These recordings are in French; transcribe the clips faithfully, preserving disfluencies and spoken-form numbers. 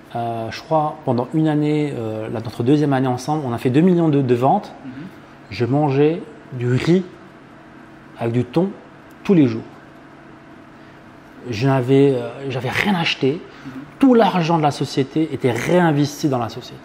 Euh, je crois pendant une année, euh, là, notre deuxième année ensemble, on a fait deux millions de, de ventes. Mm-hmm. Je mangeais du riz avec du thon tous les jours. Je n'avais euh, j'avais rien acheté. Mm-hmm. Tout l'argent de la société était réinvesti dans la société.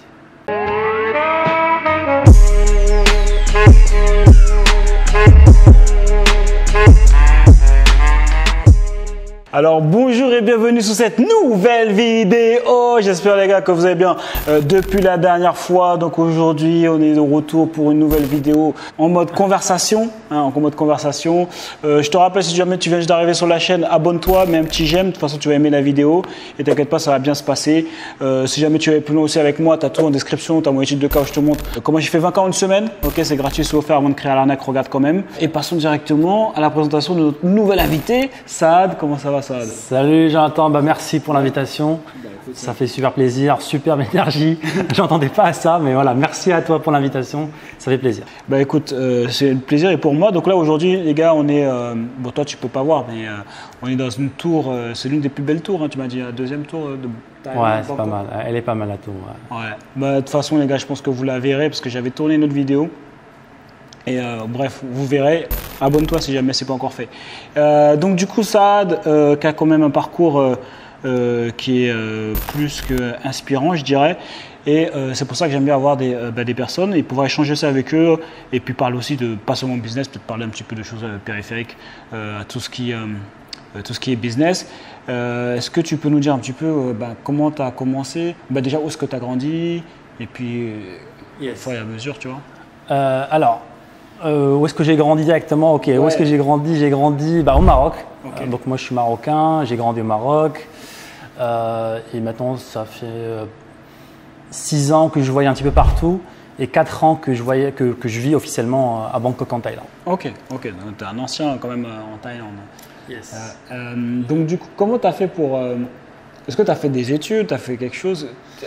Alors bonjour et bienvenue sur cette nouvelle vidéo. J'espère les gars que vous allez bien euh, depuis la dernière fois. Donc aujourd'hui on est de retour pour une nouvelle vidéo en mode conversation, hein, en mode conversation. Euh, je te rappelle, si jamais tu viens juste d'arriver sur la chaîne, abonne-toi, mets un petit j'aime. De toute façon tu vas aimer la vidéo et t'inquiète pas, ça va bien se passer. Euh, si jamais tu veux aller plus loin aussi avec moi, tu as tout en description, tu as mon étude de cas où je te montre comment j'ai fait vingt K en une semaine. Ok, c'est gratuit, c'est offert avant de créer à l'arnaque, regarde quand même. Et passons directement à la présentation de notre nouvel invité, Saad. Comment ça va? Salut Jonathan, bah merci pour l'invitation. Bah, écoute, ça fait super plaisir, superbe énergie. J'entendais pas à ça, mais voilà, merci à toi pour l'invitation, ça fait plaisir. Bah écoute, euh, c'est le plaisir et pour moi. Donc là aujourd'hui, les gars, on est, euh, bon toi tu peux pas voir, mais euh, on est dans une tour, euh, c'est l'une des plus belles tours, hein, tu m'as dit, la deuxième tour de Thaïlande. Ouais, c'est pas mal, elle est pas mal la tour. Ouais. ouais. Bah de toute façon les gars, je pense que vous la verrez parce que j'avais tourné une autre vidéo. Et euh, bref, vous verrez, abonne-toi si jamais ce n'est pas encore fait. Euh, donc du coup, Saad, euh, qui a quand même un parcours euh, euh, qui est euh, plus qu'inspirant, je dirais. Et euh, c'est pour ça que j'aime bien avoir des, euh, bah, des personnes et pouvoir échanger ça avec eux. Et puis parler aussi de, pas seulement business, peut-être parler un petit peu de choses euh, périphériques, euh, à tout ce qui, euh, tout ce qui est business. Euh, est-ce que tu peux nous dire un petit peu euh, bah, comment tu as commencé, bah, déjà où est-ce que tu as grandi et puis yes. Au fur et à mesure, tu vois. Euh, alors, Euh, où est-ce que j'ai grandi directement? Ok, ouais. Où est-ce que j'ai grandi? J'ai grandi bah, au Maroc. Okay. Euh, donc moi je suis marocain, j'ai grandi au Maroc. Euh, et maintenant ça fait six ans que je voyais un petit peu partout et quatre ans que je, voyais, que, que je vis officiellement à Bangkok en Thaïlande. Ok, ok, donc tu es un ancien quand même en Thaïlande. Yes. Euh, euh, donc du coup, comment tu as fait pour… Euh, est-ce que tu as fait des études? Tu as fait quelque chose?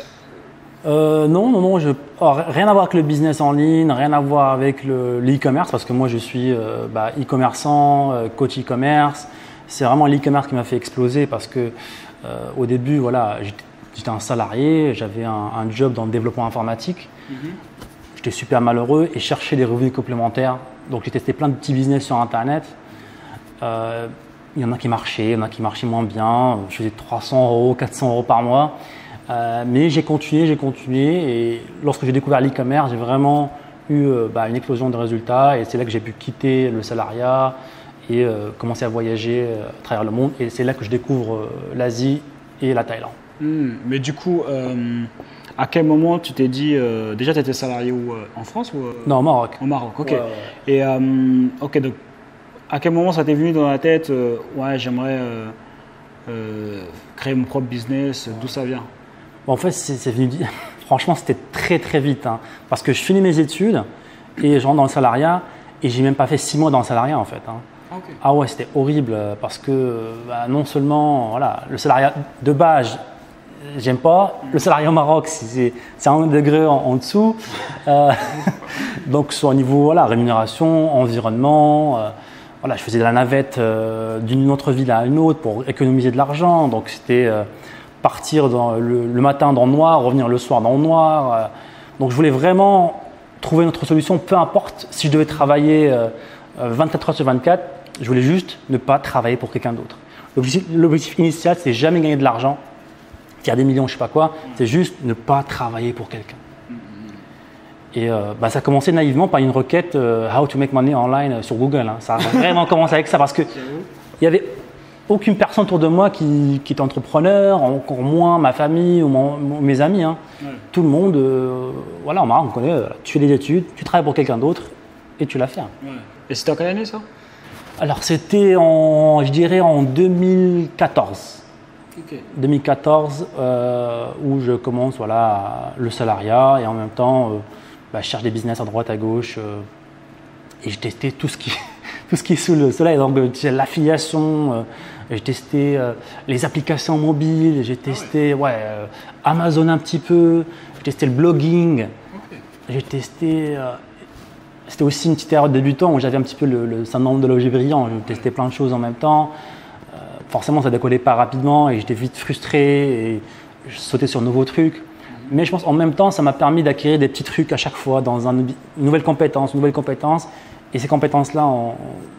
Euh, non, non, non, je, oh, rien à voir avec le business en ligne, rien à voir avec le, l'e-commerce parce que moi je suis euh, bah, e-commerçant, euh, coach e-commerce. C'est vraiment l'e-commerce qui m'a fait exploser parce que euh, au début, voilà, j'étais, j'étais un salarié, j'avais un, un job dans le développement informatique. Mm-hmm. J'étais super malheureux et cherchais des revenus complémentaires. Donc j'ai testé plein de petits business sur Internet. Euh, il y en a qui marchaient, il y en a qui marchaient moins bien. Je faisais trois cents euros, quatre cents euros par mois. Euh, mais j'ai continué, j'ai continué et lorsque j'ai découvert l'e-commerce, j'ai vraiment eu euh, bah, une explosion de résultats et c'est là que j'ai pu quitter le salariat et euh, commencer à voyager euh, à travers le monde et c'est là que je découvre euh, l'Asie et la Thaïlande. Mmh, mais du coup, euh, à quel moment tu t'es dit, euh, déjà tu étais salarié où, euh, en France ou euh, Non, au Maroc. Au Maroc, ok. Ouais, ouais. Et euh, ok, donc à quel moment ça t'est venu dans la tête, euh, ouais j'aimerais euh, euh, créer mon propre business, d'où ça vient? Bon, en fait, c'est, c'est venu, franchement, c'était très très vite hein, parce que je finis mes études et je rentre dans le salariat et j'ai même pas fait six mois dans le salariat en fait. Hein. Okay. Ah ouais, c'était horrible parce que bah, non seulement voilà, le salariat de base, j'aime pas. Le salariat au Maroc, c'est, c'est un degré en, en dessous. Euh, donc, soit au niveau voilà, rémunération, environnement. Euh, voilà, je faisais de la navette euh, d'une autre ville à une autre pour économiser de l'argent. Donc, c'était euh, partir dans le, le matin dans le noir, revenir le soir dans le noir. Euh, donc, je voulais vraiment trouver une autre solution, peu importe si je devais travailler euh, vingt-quatre heures sur vingt-quatre. Je voulais juste ne pas travailler pour quelqu'un d'autre. L'objectif, l'objectif initial, c'est jamais gagner de l'argent, faire des millions, je sais pas quoi. C'est juste ne pas travailler pour quelqu'un. Et euh, bah, ça a commencé naïvement par une requête euh, How to make money online sur Google. Hein. Ça a vraiment commencé avec ça parce que il y avait aucune personne autour de moi qui, qui était entrepreneur, encore moins ma famille ou mon, mes amis. Hein. Ouais. Tout le monde, euh, voilà, on, on connaît, euh, tu fais des études, tu travailles pour quelqu'un d'autre et tu l'as fait. Hein. Ouais. Et c'était en quelle année ça? Alors c'était en, je dirais en deux mille quatorze. Okay. deux mille quatorze euh, où je commence voilà, le salariat et en même temps euh, bah, je cherche des business à droite, à gauche euh, et je testais tout ce qui, tout ce qui est sous le soleil. Donc l'affiliation, euh, j'ai testé euh, les applications mobiles, j'ai testé ouais, euh, Amazon un petit peu, j'ai testé le blogging, okay. J'ai testé… Euh, C'était aussi une petite période de débutant où j'avais un petit peu le, le syndrome de l'objet brillant. Je testais plein de choses en même temps. Euh, forcément, ça décollait pas rapidement et j'étais vite frustré. Et je sautais sur de nouveaux trucs. Mais je pense en même temps, ça m'a permis d'acquérir des petits trucs à chaque fois dans un, une nouvelle compétence, une nouvelle compétence. Et ces compétences-là ont,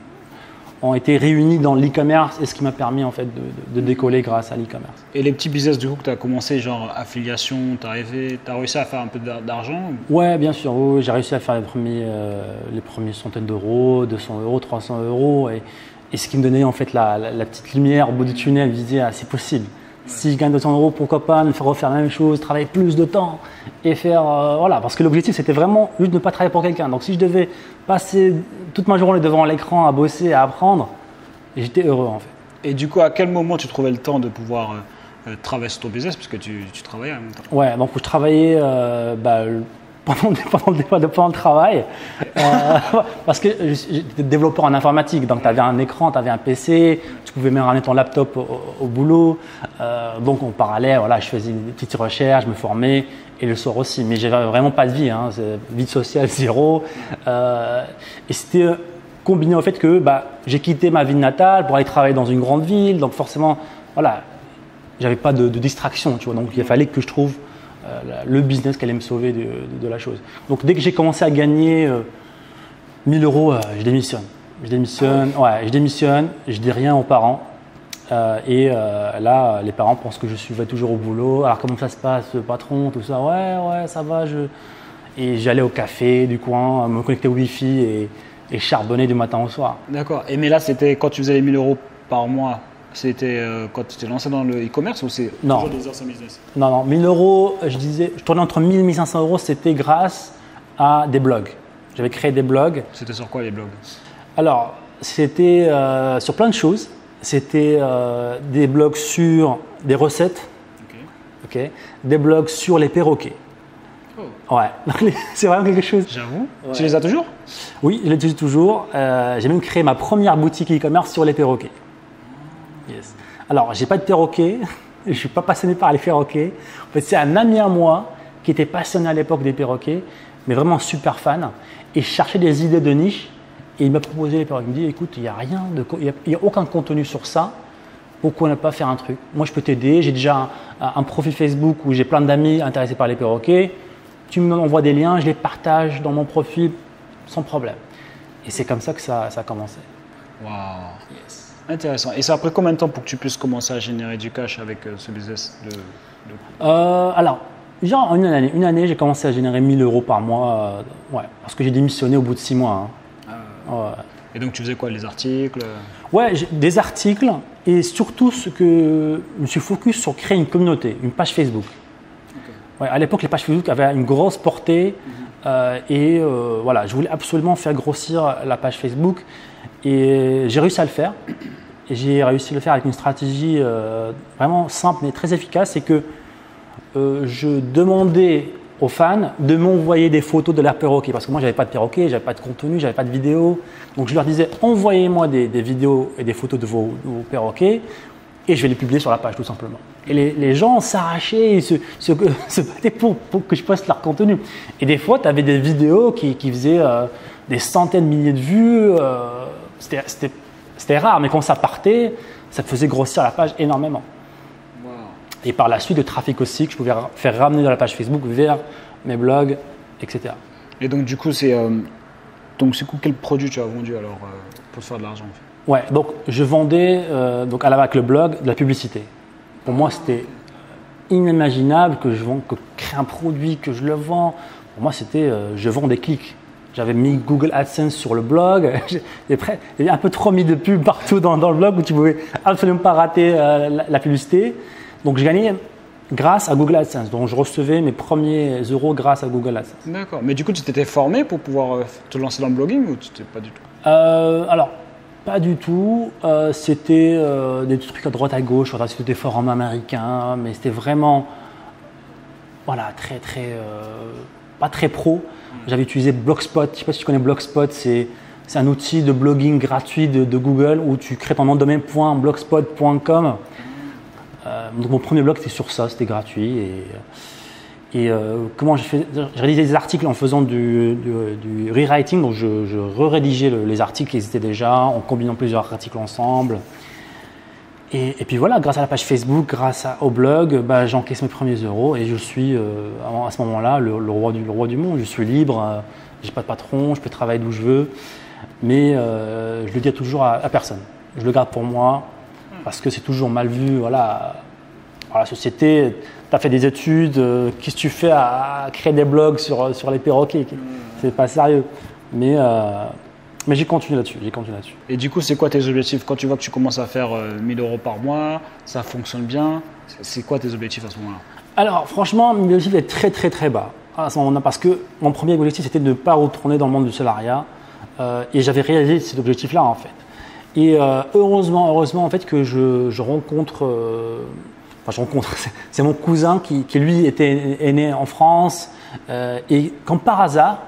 ont été réunies dans l'e-commerce et ce qui m'a permis en fait de, de, de décoller grâce à l'e-commerce. Et les petits business du coup que tu as commencé, genre affiliation, tu as réussi à faire un peu d'argent? Ouais, bien sûr. Oui, j'ai réussi à faire les premiers, euh, les premiers centaines d'euros, deux cents euros, trois cents euros. Et, et ce qui me donnait en fait la, la, la petite lumière au bout du tunnel, je me disais, ah, c'est possible. Si je gagne deux cents euros, pourquoi pas me faire refaire la même chose, travailler plus de temps et faire… Euh, voilà, parce que l'objectif, c'était vraiment juste de ne pas travailler pour quelqu'un. Donc, si je devais passer toute ma journée devant l'écran à bosser, à apprendre, j'étais heureux en fait. Et du coup, à quel moment tu trouvais le temps de pouvoir euh, travailler sur ton business, parce que tu, tu travaillais en même temps? Ouais, donc je travaillais euh, bah, pendant, pendant, pendant, pendant le travail, euh, parce que j'étais développeur en informatique, donc tu avais un écran, tu avais un P C, tu pouvais même ramener ton laptop au, au boulot, euh, donc en parallèle, voilà, je faisais des petites recherches, je me formais, et le soir aussi, mais j'avais vraiment pas de vie, hein, vie sociale zéro, euh, et c'était combiné au fait que bah, j'ai quitté ma ville natale pour aller travailler dans une grande ville, donc forcément, voilà, j'avais pas de, de distraction, tu vois, donc il fallait que je trouve euh, le business qui allait me sauver de, de, de la chose. Donc dès que j'ai commencé à gagner euh, mille euros, euh, je démissionne. Je démissionne, ouais, je démissionne, je dis rien aux parents. Euh, et euh, là, les parents pensent que je suis toujours au boulot. Alors comment ça se passe, patron, tout ça? Ouais, ouais, ça va. Je... Et j'allais au café du coin, me connecter au Wi-Fi et, et charbonner du matin au soir. D'accord. Et mais là, c'était quand tu faisais les mille euros par mois? C'était euh, quand tu t'es lancé dans le e-commerce ou c'est toujours des heures sans business? Non, non, mille euros, je disais, je tournais entre mille et mille cinq cents euros, c'était grâce à des blogs. J'avais créé des blogs. C'était sur quoi les blogs? Alors, c'était euh, sur plein de choses. C'était euh, des blogs sur des recettes, okay. Okay. Des blogs sur les perroquets. Oh. Ouais, c'est vraiment quelque chose. J'avoue. Ouais. Tu les as toujours? Oui, je les ai toujours. Euh, j'ai même créé ma première boutique e-commerce sur les perroquets. Yes. Alors, j'ai pas de perroquet, je suis pas passionné par les perroquets. En fait, c'est un ami à moi qui était passionné à l'époque des perroquets, mais vraiment super fan, et cherchait des idées de niche. Et il m'a proposé les perroquets. Il me dit, écoute, il n'y a rien, de, il y a aucun contenu sur ça. Pourquoi ne pas faire un truc? Moi, je peux t'aider. J'ai déjà un, un profil Facebook où j'ai plein d'amis intéressés par les perroquets. Tu m'envoies des liens, je les partage dans mon profil sans problème. Et c'est comme ça que ça, ça a commencé. Waouh. Yes. Intéressant. Et ça a pris combien de temps pour que tu puisses commencer à générer du cash avec euh, ce business de, de... Euh, Alors, genre en une année, une année j'ai commencé à générer mille euros par mois. Euh, ouais, parce que j'ai démissionné au bout de six mois. Hein. Ah, ouais. Et donc tu faisais quoi, les articles? Ouais, des articles et surtout ce que je me suis focus sur créer une communauté, une page Facebook. Okay. Ouais, à l'époque, les pages Facebook avaient une grosse portée mm-hmm. euh, et euh, voilà, je voulais absolument faire grossir la page Facebook et j'ai réussi à le faire. Et j'ai réussi à le faire avec une stratégie euh, vraiment simple mais très efficace, c'est que euh, je demandais aux fans de m'envoyer des photos de leurs perroquets parce que moi, je n'avais pas de perroquets, je n'avais pas de contenu, je n'avais pas de vidéos. Donc, je leur disais, envoyez-moi des, des vidéos et des photos de vos, de vos perroquets et je vais les publier sur la page tout simplement. Et les, les gens s'arrachaient et se, se, se battaient pour, pour que je poste leur contenu. Et des fois, tu avais des vidéos qui, qui faisaient euh, des centaines de milliers de vues. Euh, c'était, c'était, c'était rare, mais quand ça partait, ça faisait grossir la page énormément. Et par la suite, le trafic aussi que je pouvais faire ramener de la page Facebook vers mes blogs, et cetera. Et donc, du coup, c'est euh, donc c'est quel produit tu as vendu alors euh, pour se faire de l'argent en fait? Ouais, donc je vendais euh, donc à la, avec le blog de la publicité. Pour moi, c'était inimaginable que je vende, que crée un produit, que je le vends. Pour moi, c'était euh, je vends des clics. J'avais mis Google AdSense sur le blog. J'avais un peu trop mis de pubs partout dans, dans le blog où tu ne pouvais absolument pas rater euh, la, la publicité. Donc, je gagnais grâce à Google AdSense. Donc, je recevais mes premiers euros grâce à Google AdSense. D'accord. Mais du coup, tu t'étais formé pour pouvoir te lancer dans le blogging ou tu t'étais pas du tout? euh, Alors, pas du tout. Euh, c'était euh, des trucs à droite à gauche. C'était des forums américains, mais c'était vraiment, voilà, très, très, euh, pas très pro. J'avais utilisé Blogspot. Je ne sais pas si tu connais Blogspot. C'est, c'est un outil de blogging gratuit de, de Google où tu crées ton nom de domaine .blogspot point com. Euh, donc mon premier blog c'était sur ça, c'était gratuit et, et euh, comment je fais, je rédigeais des articles en faisant du, du, du rewriting, donc je, je re-rédigeais le, les articles qui existaient déjà en combinant plusieurs articles ensemble Et, et puis voilà, grâce à la page Facebook, grâce à, au blog, bah, j'encaisse mes premiers euros et je suis euh, à ce moment-là le, le, roi du, le roi du monde. Je suis libre, euh, j'ai pas de patron, je peux travailler d'où je veux, mais euh, je le dis toujours à, à personne. Je le garde pour moi parce que c'est toujours mal vu. Voilà, dans la société, tu as fait des études, euh, qu'est-ce que tu fais à, à créer des blogs sur, sur les perroquets? C'est pas sérieux. Mais, euh, mais j'ai continué là-dessus, j'ai continué là-dessus. Et du coup, c'est quoi tes objectifs quand tu vois que tu commences à faire euh, mille euros par mois, ça fonctionne bien? C'est quoi tes objectifs à ce moment-là? Alors franchement, mon objectif est très très très bas à ce moment-là parce que mon premier objectif c'était de ne pas retourner dans le monde du salariat euh, et j'avais réalisé cet objectif-là en fait. Et euh, heureusement, heureusement en fait que je, je rencontre, euh, enfin je rencontre, c'est mon cousin qui, qui lui était est né en France euh, et comme par hasard,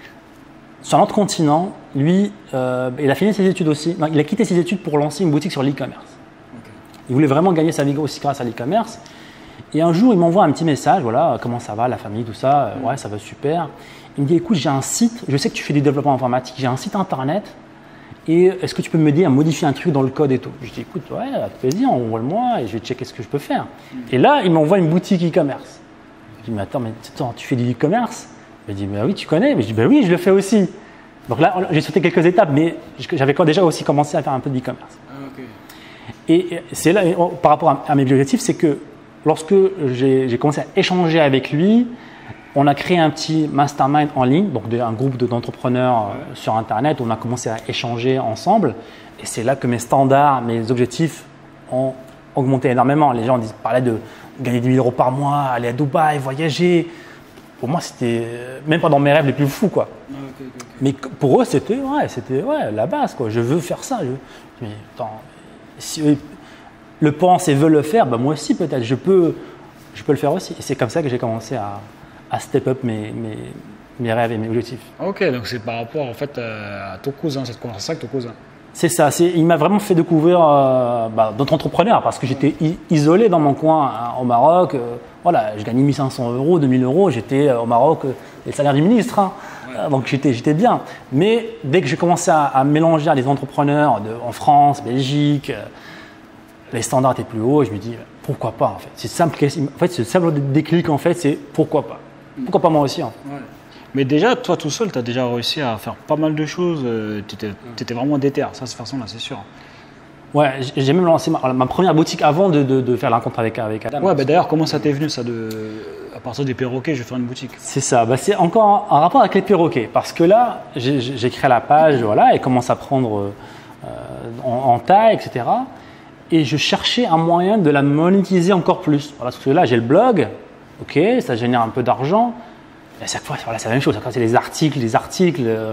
sur un autre continent, lui, euh, il a fini ses études aussi. Non, il a quitté ses études pour lancer une boutique sur l'e-commerce. Okay. Il voulait vraiment gagner sa vie aussi grâce à l'e-commerce. Et un jour, il m'envoie un petit message, voilà, comment ça va, la famille, tout ça. Mm. Ouais, ça va super. Il me dit, écoute, j'ai un site, je sais que tu fais du développement informatique, j'ai un site internet. Et est-ce que tu peux m'aider à modifier un truc dans le code et tout? Je dis, écoute, ouais, avec plaisir, envoie-le-moi et je vais checker ce que je peux faire. Mm. Et là, il m'envoie une boutique e-commerce. Je dis, mais attends, mais attends, tu fais du e-commerce? Il me dit, bah oui, tu connais. Mais je dis, bah oui, je le fais aussi. Donc là, j'ai sauté quelques étapes, mais j'avais déjà aussi commencé à faire un peu de e-commerce. Ah, okay. Et c'est là, par rapport à, à mes objectifs, c'est que lorsque j'ai commencé à échanger avec lui, on a créé un petit mastermind en ligne, donc un groupe d'entrepreneurs ouais. sur Internet. On a commencé à échanger ensemble. Et c'est là que mes standards, mes objectifs ont augmenté énormément. Les gens parlaient de gagner dix mille euros par mois, aller à Dubaï, voyager. Pour moi, c'était même pas dans mes rêves les plus fous, quoi. Ah, okay, okay, okay. Mais pour eux, c'était ouais, c'était ouais, la base, quoi. Je veux faire ça. Je... Mais attends, si eux le pensent et veulent le faire, bah moi aussi peut-être, je peux, je peux le faire aussi. Et c'est comme ça que j'ai commencé à, à step up mes, mes, mes rêves et mes objectifs. Ok, donc c'est par rapport en fait à ton cousin, cette conversation avec ton cousin. C'est ça. Il m'a vraiment fait découvrir euh, bah, d'autres entrepreneurs parce que j'étais isolé dans mon coin hein, au Maroc. Euh, voilà, je gagnais mille cinq cents euros, deux mille euros. J'étais euh, au Maroc, euh, les salaires du ministre. Hein, ouais. euh, donc j'étais bien. Mais dès que j'ai commencé à, à mélanger à des entrepreneurs de, en France, Belgique, euh, les standards étaient plus hauts. Et je me dis pourquoi pas en fait. C'est simple. En fait, ce simple déclic en fait, c'est pourquoi pas. Pourquoi pas moi aussi en fait. Ouais. Mais déjà, toi tout seul, tu as déjà réussi à faire pas mal de choses. Tu étais, étais vraiment déter, ça, de cette façon-là, c'est sûr. Ouais, j'ai même lancé ma, ma première boutique avant de, de, de faire la rencontre avec, avec Adam. Ouais, bah d'ailleurs, comment ça t'est venu, ça, de, à partir des perroquets, je vais faire une boutique? C'est ça, bah c'est encore un, un rapport avec les perroquets. Parce que là, j'ai créé la page, voilà, et commence à prendre euh, en, en taille, et cetera. Et je cherchais un moyen de la monétiser encore plus. Voilà, parce que là, j'ai le blog, ok, ça génère un peu d'argent. Et à chaque fois, voilà, c'est la même chose. C'est les articles, les articles euh,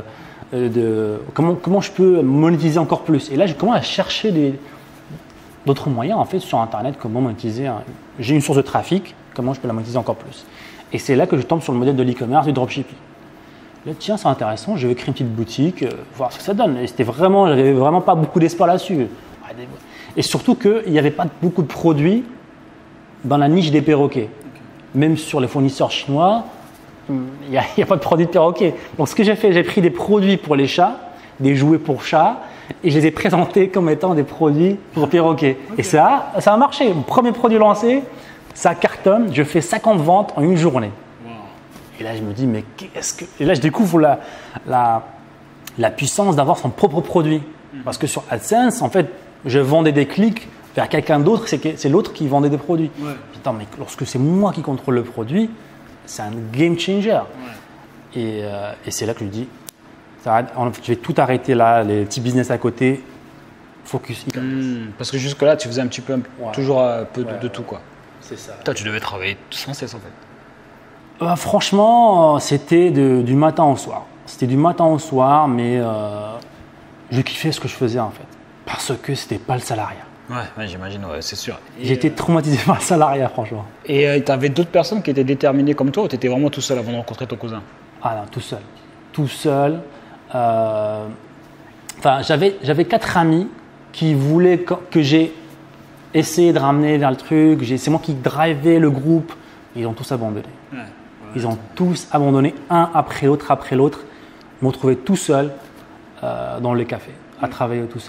de comment, comment je peux monétiser encore plus. Et là, je commence à chercher d'autres moyens en fait sur Internet, comment monétiser. Un, j'ai une source de trafic, comment je peux la monétiser encore plus. Et c'est là que je tombe sur le modèle de l'e-commerce, du dropshipping. Là, tiens, c'est intéressant. Je vais créer une petite boutique, euh, voir ce que ça donne. Et c'était vraiment, j'avais vraiment pas beaucoup d'espoir là-dessus. Et surtout qu'il n'y avait pas beaucoup de produits dans la niche des perroquets. Okay. Même sur les fournisseurs chinois. Il n'y a, a pas de produits de perroquet. Donc, ce que j'ai fait, j'ai pris des produits pour les chats, des jouets pour chats, et je les ai présentés comme étant des produits pour perroquets. Okay. Et ça, ça a marché. Mon premier produit lancé, ça cartonne. Je fais cinquante ventes en une journée. Wow. Et là, je me dis, mais qu'est-ce que. Et là, je découvre la, la, la puissance d'avoir son propre produit. Mm-hmm. Parce que sur AdSense, en fait, je vendais des clics vers quelqu'un d'autre, c'est l'autre qui vendait des produits. Ouais. Putain, mais lorsque c'est moi qui contrôle le produit, c'est un game changer. Ouais. Et, euh, et c'est là que je lui dis, ça, je vais tout arrêter là, les petits business à côté, focus. Mmh, parce que jusque-là, tu faisais un petit peu, ouais. toujours un peu ouais, de, de ouais. tout, quoi. C'est ça. Toi, tu devais travailler sans cesse, en fait. Euh, franchement, c'était du matin au soir. C'était du matin au soir, mais euh, je kiffais ce que je faisais, en fait. Parce que c'était pas le salariat. Ouais, ouais j'imagine, ouais, c'est sûr. J'étais euh... traumatisé par le salariat, franchement. Et euh, tu avais d'autres personnes qui étaient déterminées comme toi ou tu étais vraiment tout seul avant de rencontrer ton cousin? Ah non, tout seul. Tout seul. Euh... Enfin, j'avais quatre amis qui voulaient que, que j'ai essayé de ramener vers le truc. C'est moi qui drivais le groupe. Ils ont tous abandonné. Ouais, ouais, Ils ont tous abandonné, un après l'autre, après l'autre. Ils m'ont trouvé tout seul euh, dans les cafés, à mmh. travailler tout seul.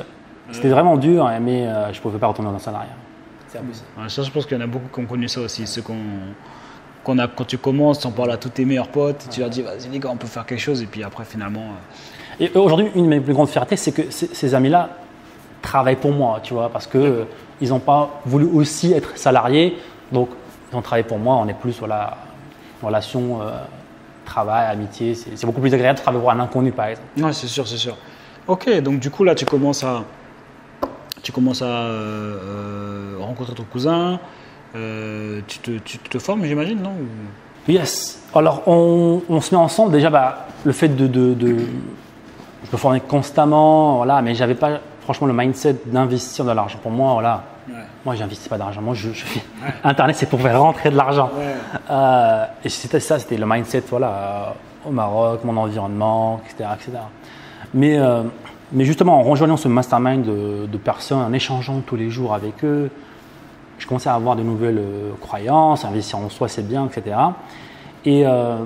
C'était vraiment dur, mais euh, je ne pouvais pas retourner dans le salariat. C'est impossible. Ouais, ça, je pense qu'il y en a beaucoup qui ont connu ça aussi. Ceux qu'on, qu'on a, quand tu commences, tu en parles à tous tes meilleurs potes, ouais. Tu leur dis vas-y les gars, on peut faire quelque chose, et puis après finalement. Euh... Et aujourd'hui, une de mes plus grandes fiertés, c'est que ces, ces amis-là travaillent pour moi, tu vois, parce qu'ils euh, n'ont pas voulu aussi être salariés, donc ils ont travaillé pour moi. On est plus voilà, relation, euh, travail, amitié. C'est, c'est beaucoup plus agréable de travailler pour un inconnu, par exemple. Ouais, c'est sûr, c'est sûr. Ok, donc du coup là, tu commences à. Tu commences à euh, euh, rencontrer ton cousin, euh, tu, te, tu te formes, j'imagine, non? Yes. Alors, on, on se met ensemble. Déjà, bah, le fait de, de, de… Je me formais constamment, voilà, mais je n'avais pas, franchement, le mindset d'investir de l'argent. Pour moi, voilà, ouais. Moi, je n'investis pas d'argent. Moi, je, je fais… Ouais. Internet, c'est pour faire rentrer de l'argent. Ouais. Euh, et c'était ça, c'était le mindset, voilà, euh, au Maroc, mon environnement, et cetera, et cetera. Mais… Euh, Mais justement, en rejoignant ce mastermind de, de personnes, en échangeant tous les jours avec eux, je commençais à avoir de nouvelles euh, croyances, investir en soi c'est bien, et cetera. Et euh,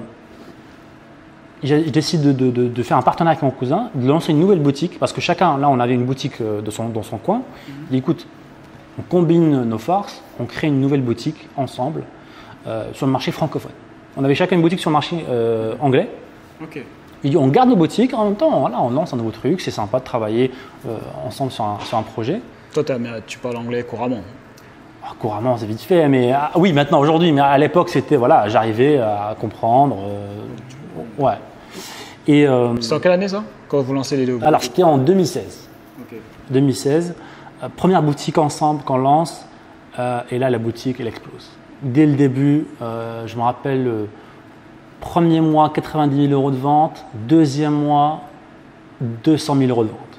je décide de, de, de faire un partenariat avec mon cousin, de lancer une nouvelle boutique, parce que chacun, là on avait une boutique de son, dans son coin. Mm-hmm. Il dit écoute, on combine nos forces, on crée une nouvelle boutique ensemble euh, sur le marché francophone. On avait chacun une boutique sur le marché euh, anglais. Okay. Il dit, on garde nos boutiques, en même temps, voilà, on lance un nouveau truc, c'est sympa de travailler euh, ensemble sur un, sur un projet. Toi, tu parles anglais couramment? Ah, couramment, c'est vite fait, mais ah, oui, maintenant, aujourd'hui, mais à l'époque, c'était, voilà, j'arrivais à comprendre. Euh, ouais. Et, euh, c'était en quelle année ça, quand vous lancez les deux? Alors, c'était en deux mille seize. Okay. deux mille seize, euh, première boutique ensemble qu'on lance, euh, et là, la boutique, elle explose. Dès le début, euh, je me rappelle. Euh, Premier mois, quatre-vingt-dix mille euros de vente. Deuxième mois, deux cent mille euros de vente.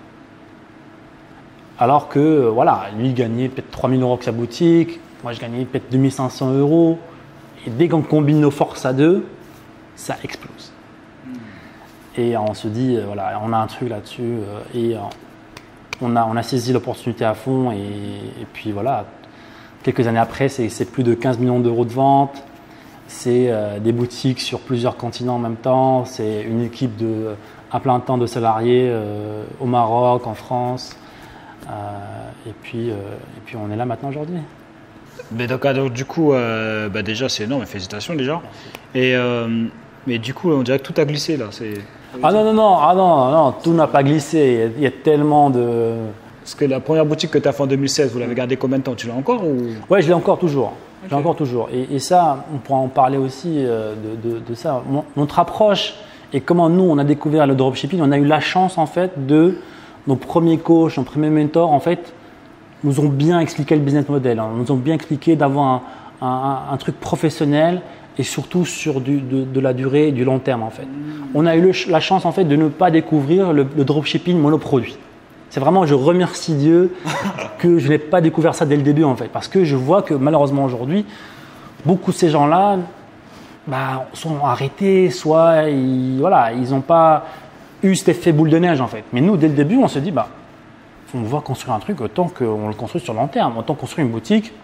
Alors que, voilà, lui, il gagnait peut-être trois mille euros avec sa boutique. Moi, je gagnais peut-être deux mille cinq cents euros. Et dès qu'on combine nos forces à deux, ça explose. Mmh. Et on se dit, voilà, on a un truc là-dessus. Et on a, on a saisi l'opportunité à fond. Et, et puis, voilà, quelques années après, c'est, c'est plus de quinze millions d'euros de vente. C'est euh, des boutiques sur plusieurs continents en même temps. C'est une équipe de à plein temps de salariés euh, au Maroc, en France. Euh, et, puis, euh, et puis on est là maintenant aujourd'hui. Mais donc, donc du coup, euh, bah déjà c'est énorme, félicitations déjà. Et, euh, mais du coup, on dirait que tout a glissé là. C'est... Ah non, non, non, ah non, non, tout n'a pas glissé. Il y a, il y a tellement de… Parce que la première boutique que tu as fait en deux mille seize, vous l'avez gardée combien de temps? Tu l'as encore ou... Oui, je l'ai encore toujours. Okay. Je l'ai encore toujours. Et, et ça, on pourra en parler aussi euh, de, de, de ça. Mon, notre approche et comment nous, on a découvert le dropshipping, on a eu la chance en fait de nos premiers coachs, nos premiers mentors, en fait, nous ont bien expliqué le business model. Hein. Nous ont bien expliqué d'avoir un, un, un truc professionnel et surtout sur du, de, de la durée et du long terme en fait. Mmh. On a eu le, la chance en fait de ne pas découvrir le, le dropshipping monoproduit. C'est vraiment, je remercie Dieu que je n'ai pas découvert ça dès le début en fait, parce que je vois que malheureusement aujourd'hui, beaucoup de ces gens-là bah, sont arrêtés, soit ils voilà, ils n'ont pas eu cet effet boule de neige en fait. Mais nous, dès le début, on se dit, bah, on va construire un truc autant qu'on le construit sur le long terme, autant construire une boutique,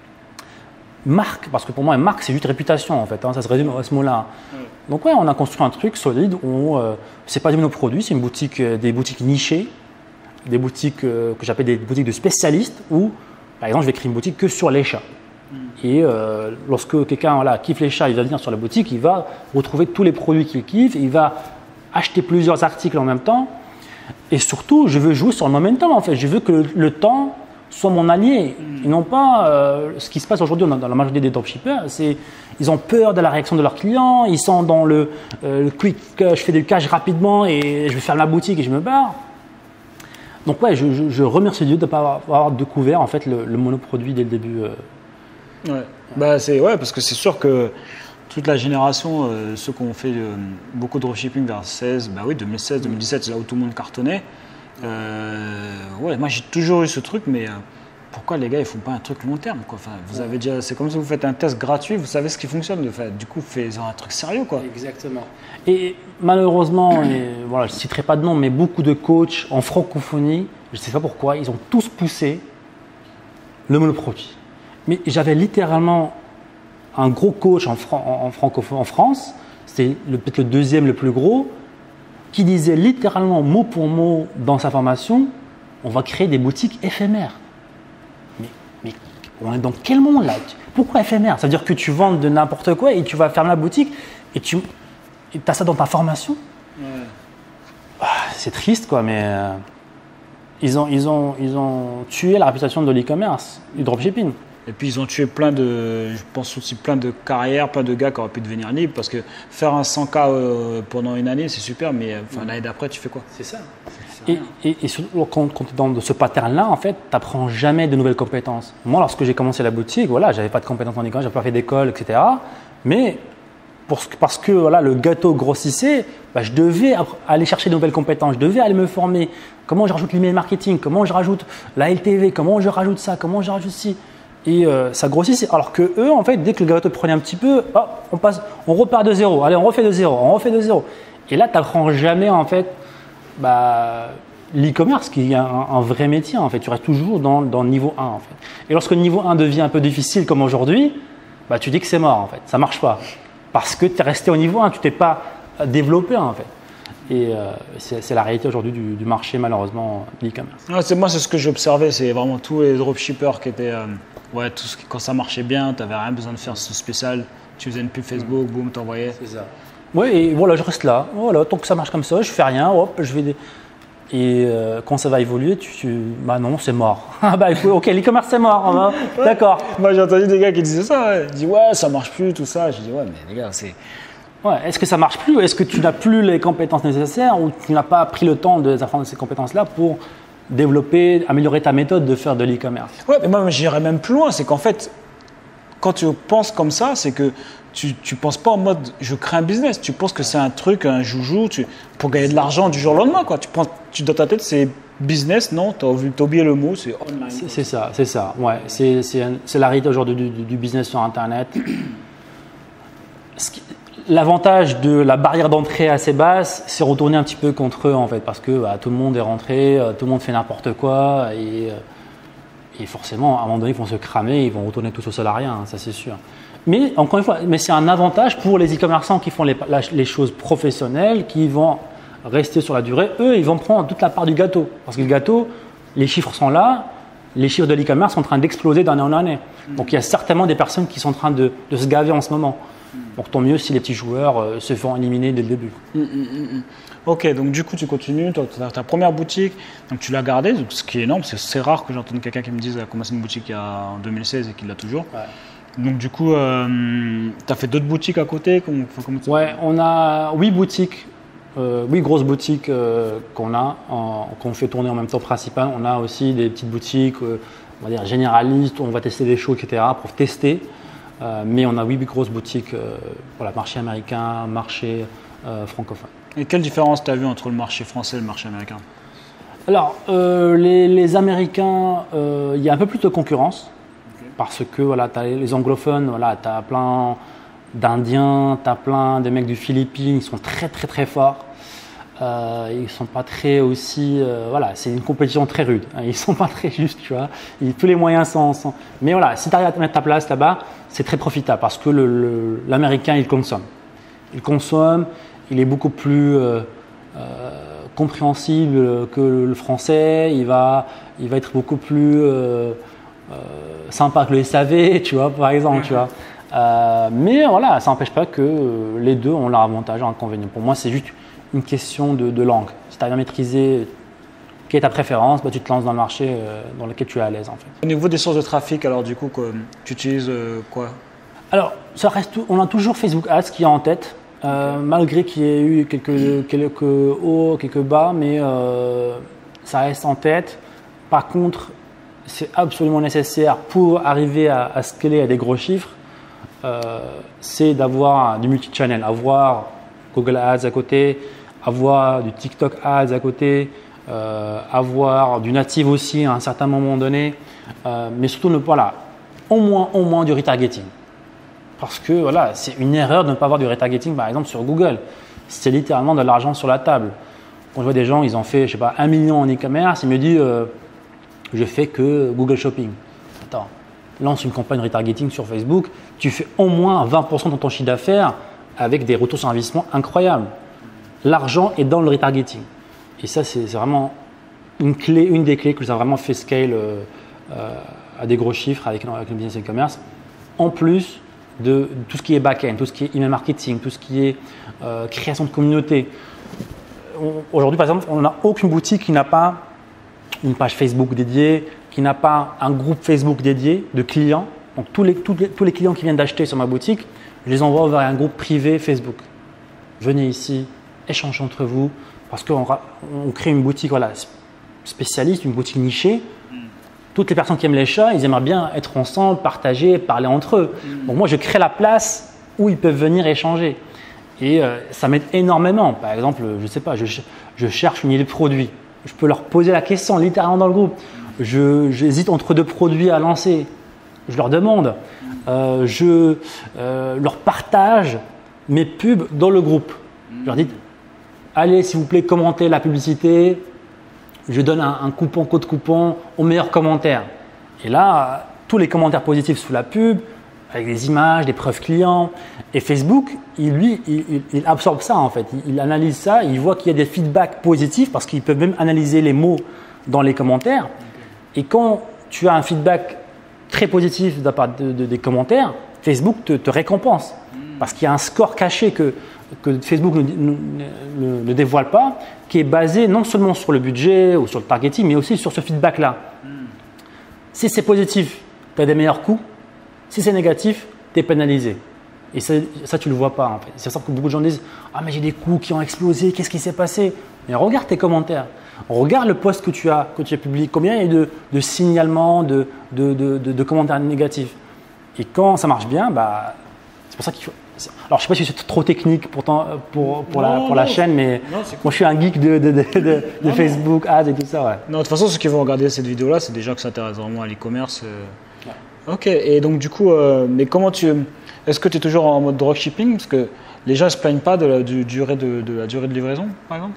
marque, parce que pour moi, une marque, c'est juste réputation en fait, hein, ça se résume à ce mot-là. Oui. Donc ouais, on a construit un truc solide où euh, c'est pas des monoproduits, c'est une boutique, euh, des boutiques nichées. Des boutiques euh, que j'appelle des boutiques de spécialistes où, par exemple, je vais créer une boutique que sur les chats. Mm. Et euh, lorsque quelqu'un voilà, kiffe les chats, il va venir sur la boutique, il va retrouver tous les produits qu'il kiffe, il va acheter plusieurs articles en même temps. Et surtout, je veux jouer sur le momentum en fait. Je veux que le, le temps soit mon allié. Mm. Et non pas euh, ce qui se passe aujourd'hui dans, dans la majorité des dropshippers, c'est ils ont peur de la réaction de leurs clients, ils sont dans le, euh, le quick, je fais du cash rapidement et je vais fermer la boutique et je me barre. Donc ouais, je, je, je remercie Dieu de ne pas avoir, avoir découvert en fait le, le monoproduit dès le début. Euh. Ouais. Bah c'est ouais parce que c'est sûr que toute la génération, euh, ceux qui ont fait euh, beaucoup de dropshipping vers seize, bah oui, deux mille seize, deux mille dix-sept, c'est là où tout le monde cartonnait. Euh, ouais, moi j'ai toujours eu ce truc, mais euh, pourquoi les gars ils font pas un truc long terme quoi? Enfin, vous avez déjà, c'est comme si vous faites un test gratuit, vous savez ce qui fonctionne. Enfin, du coup, faites-en un truc sérieux quoi. Exactement. Et malheureusement, et voilà, je ne citerai pas de nom, mais beaucoup de coachs en francophonie, je ne sais pas pourquoi, ils ont tous poussé le monoproduit. Mais j'avais littéralement un gros coach en, Fran- en, francophone, en France, c'était le, peut-être le deuxième le plus gros, qui disait littéralement mot pour mot dans sa formation, on va créer des boutiques éphémères. Mais, mais on est dans quel monde là? Pourquoi éphémère? Ça veut dire que tu vends de n'importe quoi et tu vas fermer la boutique et tu as ça dans ta formation? Ouais. Ah, c'est triste quoi, mais euh, ils, ont, ils, ont, ils ont tué la réputation de l'e-commerce, du dropshipping. Et puis ils ont tué plein de, je pense aussi plein de carrières, plein de gars qui auraient pu devenir libres parce que faire un cent K euh, pendant une année c'est super, mais enfin, l'année d'après tu fais quoi? C'est ça. Et, et, et surtout, quand, quand tu es dans ce pattern-là, en fait, tu n'apprends jamais de nouvelles compétences. Moi, lorsque j'ai commencé la boutique, voilà, je n'avais pas de compétences en e-commerce, je n'avais pas fait d'école, et cetera. Mais pour, parce que voilà, le gâteau grossissait, bah, je devais aller chercher de nouvelles compétences, je devais aller me former. Comment je rajoute l'email marketing, comment je rajoute la L T V, comment je rajoute ça, comment je rajoute ci. Et euh, ça grossissait. Alors que eux, en fait, dès que le gâteau prenait un petit peu, hop, on, passe, on repart de zéro. Allez, on refait de zéro, on refait de zéro. Et là, tu n'apprends jamais, en fait, bah, l'e-commerce qui est un, un vrai métier en fait, tu restes toujours dans, dans le niveau un en fait. Et lorsque le niveau un devient un peu difficile comme aujourd'hui, bah, tu dis que c'est mort en fait, ça marche pas. Parce que tu es resté au niveau un, tu t'es pas développé en fait. Et euh, c'est, c'est la réalité aujourd'hui du, du marché malheureusement de l'e-commerce. Ouais, c'est, moi c'est ce que j'ai observé, c'est vraiment tous les dropshippers qui étaient, euh, ouais, tout ce qui, quand ça marchait bien, tu n'avais rien besoin de faire ce spécial, tu faisais une pub Facebook, boum, t'envoyais. C'est ça. Oui, et voilà, je reste là. Voilà, tant que ça marche comme ça, je fais rien, hop, je vais. Et euh, quand ça va évoluer, tu, tu bah non, c'est mort. Ah bah ok, l'e-commerce c'est mort, hein, ouais. D'accord. Moi j'ai entendu des gars qui disaient ça, ouais. Ils disent ouais, ça marche plus, tout ça. Je dis ouais, mais les gars, c'est. Ouais, est-ce que ça marche plus ou est-ce que tu n'as plus les compétences nécessaires ou tu n'as pas pris le temps de apprendre ces compétences-là pour développer, améliorer ta méthode de faire de l'e-commerce? Ouais, mais moi j'irais même plus loin, c'est qu'en fait, quand tu penses comme ça, c'est que tu ne penses pas en mode je crée un business, tu penses que c'est un truc, un joujou, tu, pour gagner de l'argent du jour au lendemain. Quoi. Tu penses, tu, dans ta tête, c'est business, non, tu as oublié le mot, c'est online. C'est, c'est ça, c'est ça. Ouais, c'est, c'est, c'est la réalité aujourd'hui du, du, du business sur Internet. Qui, l'avantage de la barrière d'entrée assez basse, c'est retourner un petit peu contre eux en fait, parce que bah, tout le monde est rentré, tout le monde fait n'importe quoi et, et forcément, à un moment donné, ils vont se cramer, ils vont retourner tous au salariat, hein, ça c'est sûr. Mais encore une fois, mais c'est un avantage pour les e-commerçants qui font les, la, les choses professionnelles, qui vont rester sur la durée. Eux, ils vont prendre toute la part du gâteau. Parce que le gâteau, les chiffres sont là, les chiffres de l'e-commerce sont en train d'exploser d'année en année. Donc il y a certainement des personnes qui sont en train de, de se gaver en ce moment. Donc tant mieux si les petits joueurs euh, se font éliminer dès le début. Mmh, mmh, mmh. Ok, donc du coup tu continues, tu as ta première boutique, donc tu l'as gardée, ce qui est énorme, c'est, c'est rare que j'entende quelqu'un qui me dise qu'il a commencé une boutique en deux mille seize et qu'il l'a toujours. Ouais. Donc du coup, euh, tu as fait d'autres boutiques à côté comment, comment Ouais, on a huit boutiques, euh, huit grosses boutiques euh, qu'on a, en, qu'on fait tourner en même temps principal. On a aussi des petites boutiques, euh, on va dire généralistes, où on va tester des choses, et cetera pour tester. Euh, mais on a huit grosses boutiques, euh, voilà, marché américain, marché euh, francophone. Et quelle différence tu as vu entre le marché français et le marché américain? Alors, euh, les, les Américains, il euh, y a un peu plus de concurrence. Parce que voilà, tu as les anglophones, voilà, tu as plein d'Indiens, tu as plein de mecs du Philippines, ils sont très très très forts. Euh, ils ne sont pas très aussi. Euh, voilà, c'est une compétition très rude. Hein, ils ne sont pas très justes, tu vois. Ils, tous les moyens sont, sont. Mais voilà, si tu arrives à te mettre ta place là-bas, c'est très profitable parce que le, le, l'Américain, il consomme. Il consomme, il est beaucoup plus euh, euh, compréhensible que le, le français, il va, il va être beaucoup plus. Euh, Euh, sympa que le S A V, tu vois, par exemple, tu vois. Euh, mais voilà, ça n'empêche pas que euh, les deux ont leur avantage et inconvénient. Pour moi, c'est juste une question de, de langue. Si tu as bien maîtrisé quelle est ta préférence, bah, tu te lances dans le marché euh, dans lequel tu es à l'aise, en fait. Au niveau des sources de trafic, alors du coup, quoi, tu utilises euh, quoi? Alors, ça reste, on a toujours Facebook Ads qui est en tête, euh, malgré qu'il y ait eu quelques, quelques hauts, quelques bas, mais euh, ça reste en tête. Par contre, c'est absolument nécessaire pour arriver à, à scaler à des gros chiffres, euh, c'est d'avoir du multi-channel, avoir Google Ads à côté, avoir du TikTok Ads à côté, euh, avoir du native aussi à un certain moment donné, euh, mais surtout ne voilà, au moins, au moins du retargeting. Parce que voilà, c'est une erreur de ne pas avoir du retargeting par exemple sur Google. C'est littéralement de l'argent sur la table. Quand je vois des gens, ils ont fait je sais pas un million en e-commerce, ils me disent euh, je fais que Google Shopping. Attends, lance une campagne retargeting sur Facebook, tu fais au moins vingt pour cent de ton chiffre d'affaires avec des retours sur investissement incroyables. L'argent est dans le retargeting. Et ça, c'est, c'est vraiment une clé, une des clés que nous a vraiment fait scale euh, euh, à des gros chiffres avec, avec le business e-commerce, en plus de, de tout ce qui est back-end, tout ce qui est email marketing, tout ce qui est euh, création de communauté. Aujourd'hui, par exemple, on n'a aucune boutique qui n'a pas une page Facebook dédiée, qui n'a pas un groupe Facebook dédié de clients. Donc, tous les, tous les, tous les clients qui viennent d'acheter sur ma boutique, je les envoie vers un groupe privé Facebook. Venez ici, échangez entre vous, parce qu'on on crée une boutique voilà, spécialiste, une boutique nichée. Toutes les personnes qui aiment les chats, ils aimeraient bien être ensemble, partager, parler entre eux. Donc moi, je crée la place où ils peuvent venir échanger. Et euh, ça m'aide énormément. Par exemple, je ne sais pas, je, je cherche une idée de produit. Je peux leur poser la question littéralement dans le groupe. Je, j'hésite entre deux produits à lancer. Je leur demande. Euh, je euh, leur partage mes pubs dans le groupe. Je leur dis, allez s'il vous plaît, commentez la publicité. Je donne un, un coupon, code coupon au meilleur commentaire. Et là, tous les commentaires positifs sous la pub, avec des images, des preuves clients. Et Facebook, il, lui, il, il, il absorbe ça en fait. Il, il analyse ça, il voit qu'il y a des feedbacks positifs parce qu'il peut même analyser les mots dans les commentaires. Et quand tu as un feedback très positif de la part de, de, des commentaires, Facebook te, te récompense. Parce qu'il y a un score caché que, que Facebook ne, ne, ne, ne dévoile pas, qui est basé non seulement sur le budget ou sur le targeting, mais aussi sur ce feedback-là. Mm. Si c'est positif, tu as des meilleurs coûts. Si c'est négatif, tu es pénalisé. Et ça, ça tu ne le vois pas. En fait. C'est ça que beaucoup de gens disent « Ah, mais j'ai des coûts qui ont explosé, qu'est-ce qui s'est passé ?» Mais regarde tes commentaires. Regarde le post que tu as, que tu as publié. Combien il y a eu de, de signalements, de, de, de, de, de commentaires négatifs. Et quand ça marche bien, bah, c'est pour ça qu'il faut… Alors, je ne sais pas si c'est trop technique pour, pour, pour, non, la, pour non, la chaîne, mais non, cool. Moi, je suis un geek de, de, de, de, de non, Facebook, ads et tout ça. Ouais. Non, de toute façon, ceux qui vont regarder cette vidéo-là, c'est des gens qui s'intéressent vraiment à l'e-commerce. Euh... Ouais. Ok, et donc du coup, euh, mais comment tu… Est-ce que tu es toujours en mode dropshipping? Parce que les gens ne se plaignent pas de la, du, durée de, de la durée de livraison, par exemple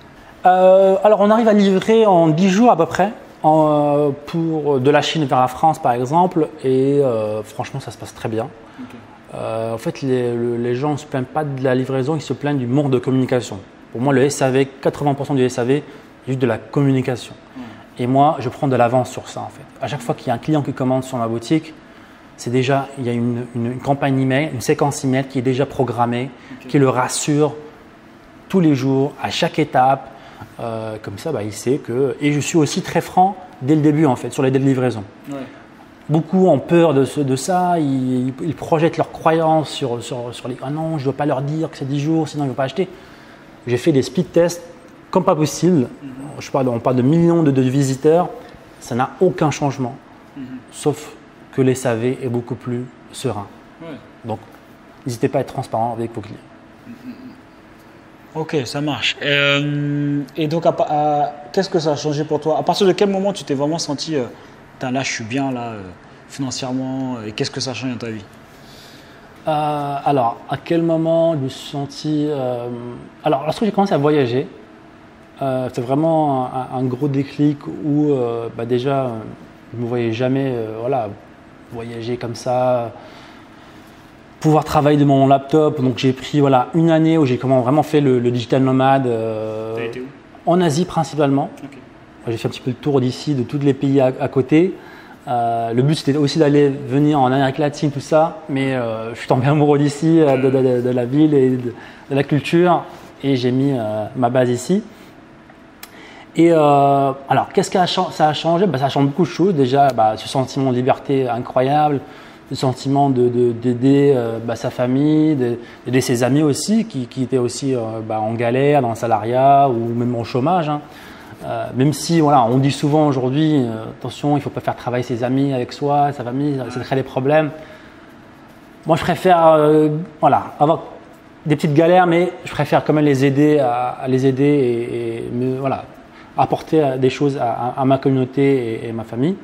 euh, Alors, on arrive à livrer en dix jours à peu près, en, pour de la Chine vers la France, par exemple, et euh, franchement, ça se passe très bien. Okay. Euh, en fait, les, les gens ne se plaignent pas de la livraison, ils se plaignent du manque de communication. Pour moi, le S A V, quatre-vingts pour cent du S A V, c'est juste de la communication. Mmh. Et moi, je prends de l'avance sur ça en fait. À chaque fois qu'il y a un client qui commande sur ma boutique, c'est déjà, il y a une, une, une campagne email, une séquence email qui est déjà programmée, okay. qui le rassure tous les jours, à chaque étape. Euh, comme ça, bah, il sait que… Et je suis aussi très franc dès le début en fait, sur les délais de livraison. Ouais. Beaucoup ont peur de, ce, de ça, ils, ils projettent leurs croyances sur, sur, sur les… Ah non, je ne dois pas leur dire que c'est dix jours, sinon ils ne vont pas acheter. J'ai fait des speed tests comme pas possible. Mm-hmm. Je parle, on parle de millions de, de visiteurs, ça n'a aucun changement, mm-hmm. sauf que les S A V est beaucoup plus serein. Ouais. Donc, n'hésitez pas à être transparent avec vos clients. Mm-hmm. Ok, ça marche. Euh, et donc, à, à, qu'est-ce que ça a changé pour toi? À partir de quel moment tu t'es vraiment senti… Euh, là, je suis bien là, euh, financièrement, et qu'est-ce que ça change dans ta vie? euh, Alors, à quel moment je me suis senti… Euh, alors, lorsque j'ai commencé à voyager, euh, c'était vraiment un, un gros déclic où euh, bah déjà, je ne me voyais jamais euh, voilà, voyager comme ça, pouvoir travailler de mon laptop. Donc, j'ai pris voilà, une année où j'ai vraiment fait le, le digital nomade. Euh, T'as été où? En Asie principalement. Okay. J'ai fait un petit peu le tour d'ici, de tous les pays à, à côté. Euh, le but, c'était aussi d'aller venir en Amérique latine, tout ça. Mais euh, je suis tombé amoureux d'ici, de, de, de, de la ville et de, de la culture. Et j'ai mis euh, ma base ici. Et euh, alors, qu'est-ce que ça a changé? Bah, ça a changé beaucoup de choses. Déjà, bah, ce sentiment de liberté incroyable, le sentiment de, de, d'aider euh, bah, sa famille, d'aider ses amis aussi, qui, qui étaient aussi euh, bah, en galère, dans le salariat ou même au chômage. Hein. Euh, même si voilà, on dit souvent aujourd'hui, euh, attention, il ne faut pas faire travailler ses amis avec soi, sa famille, ça, ça crée des problèmes. Moi, je préfère euh, voilà, avoir des petites galères, mais je préfère quand même les aider à, à les aider et, et me, voilà, apporter des choses à, à ma communauté et, et ma famille.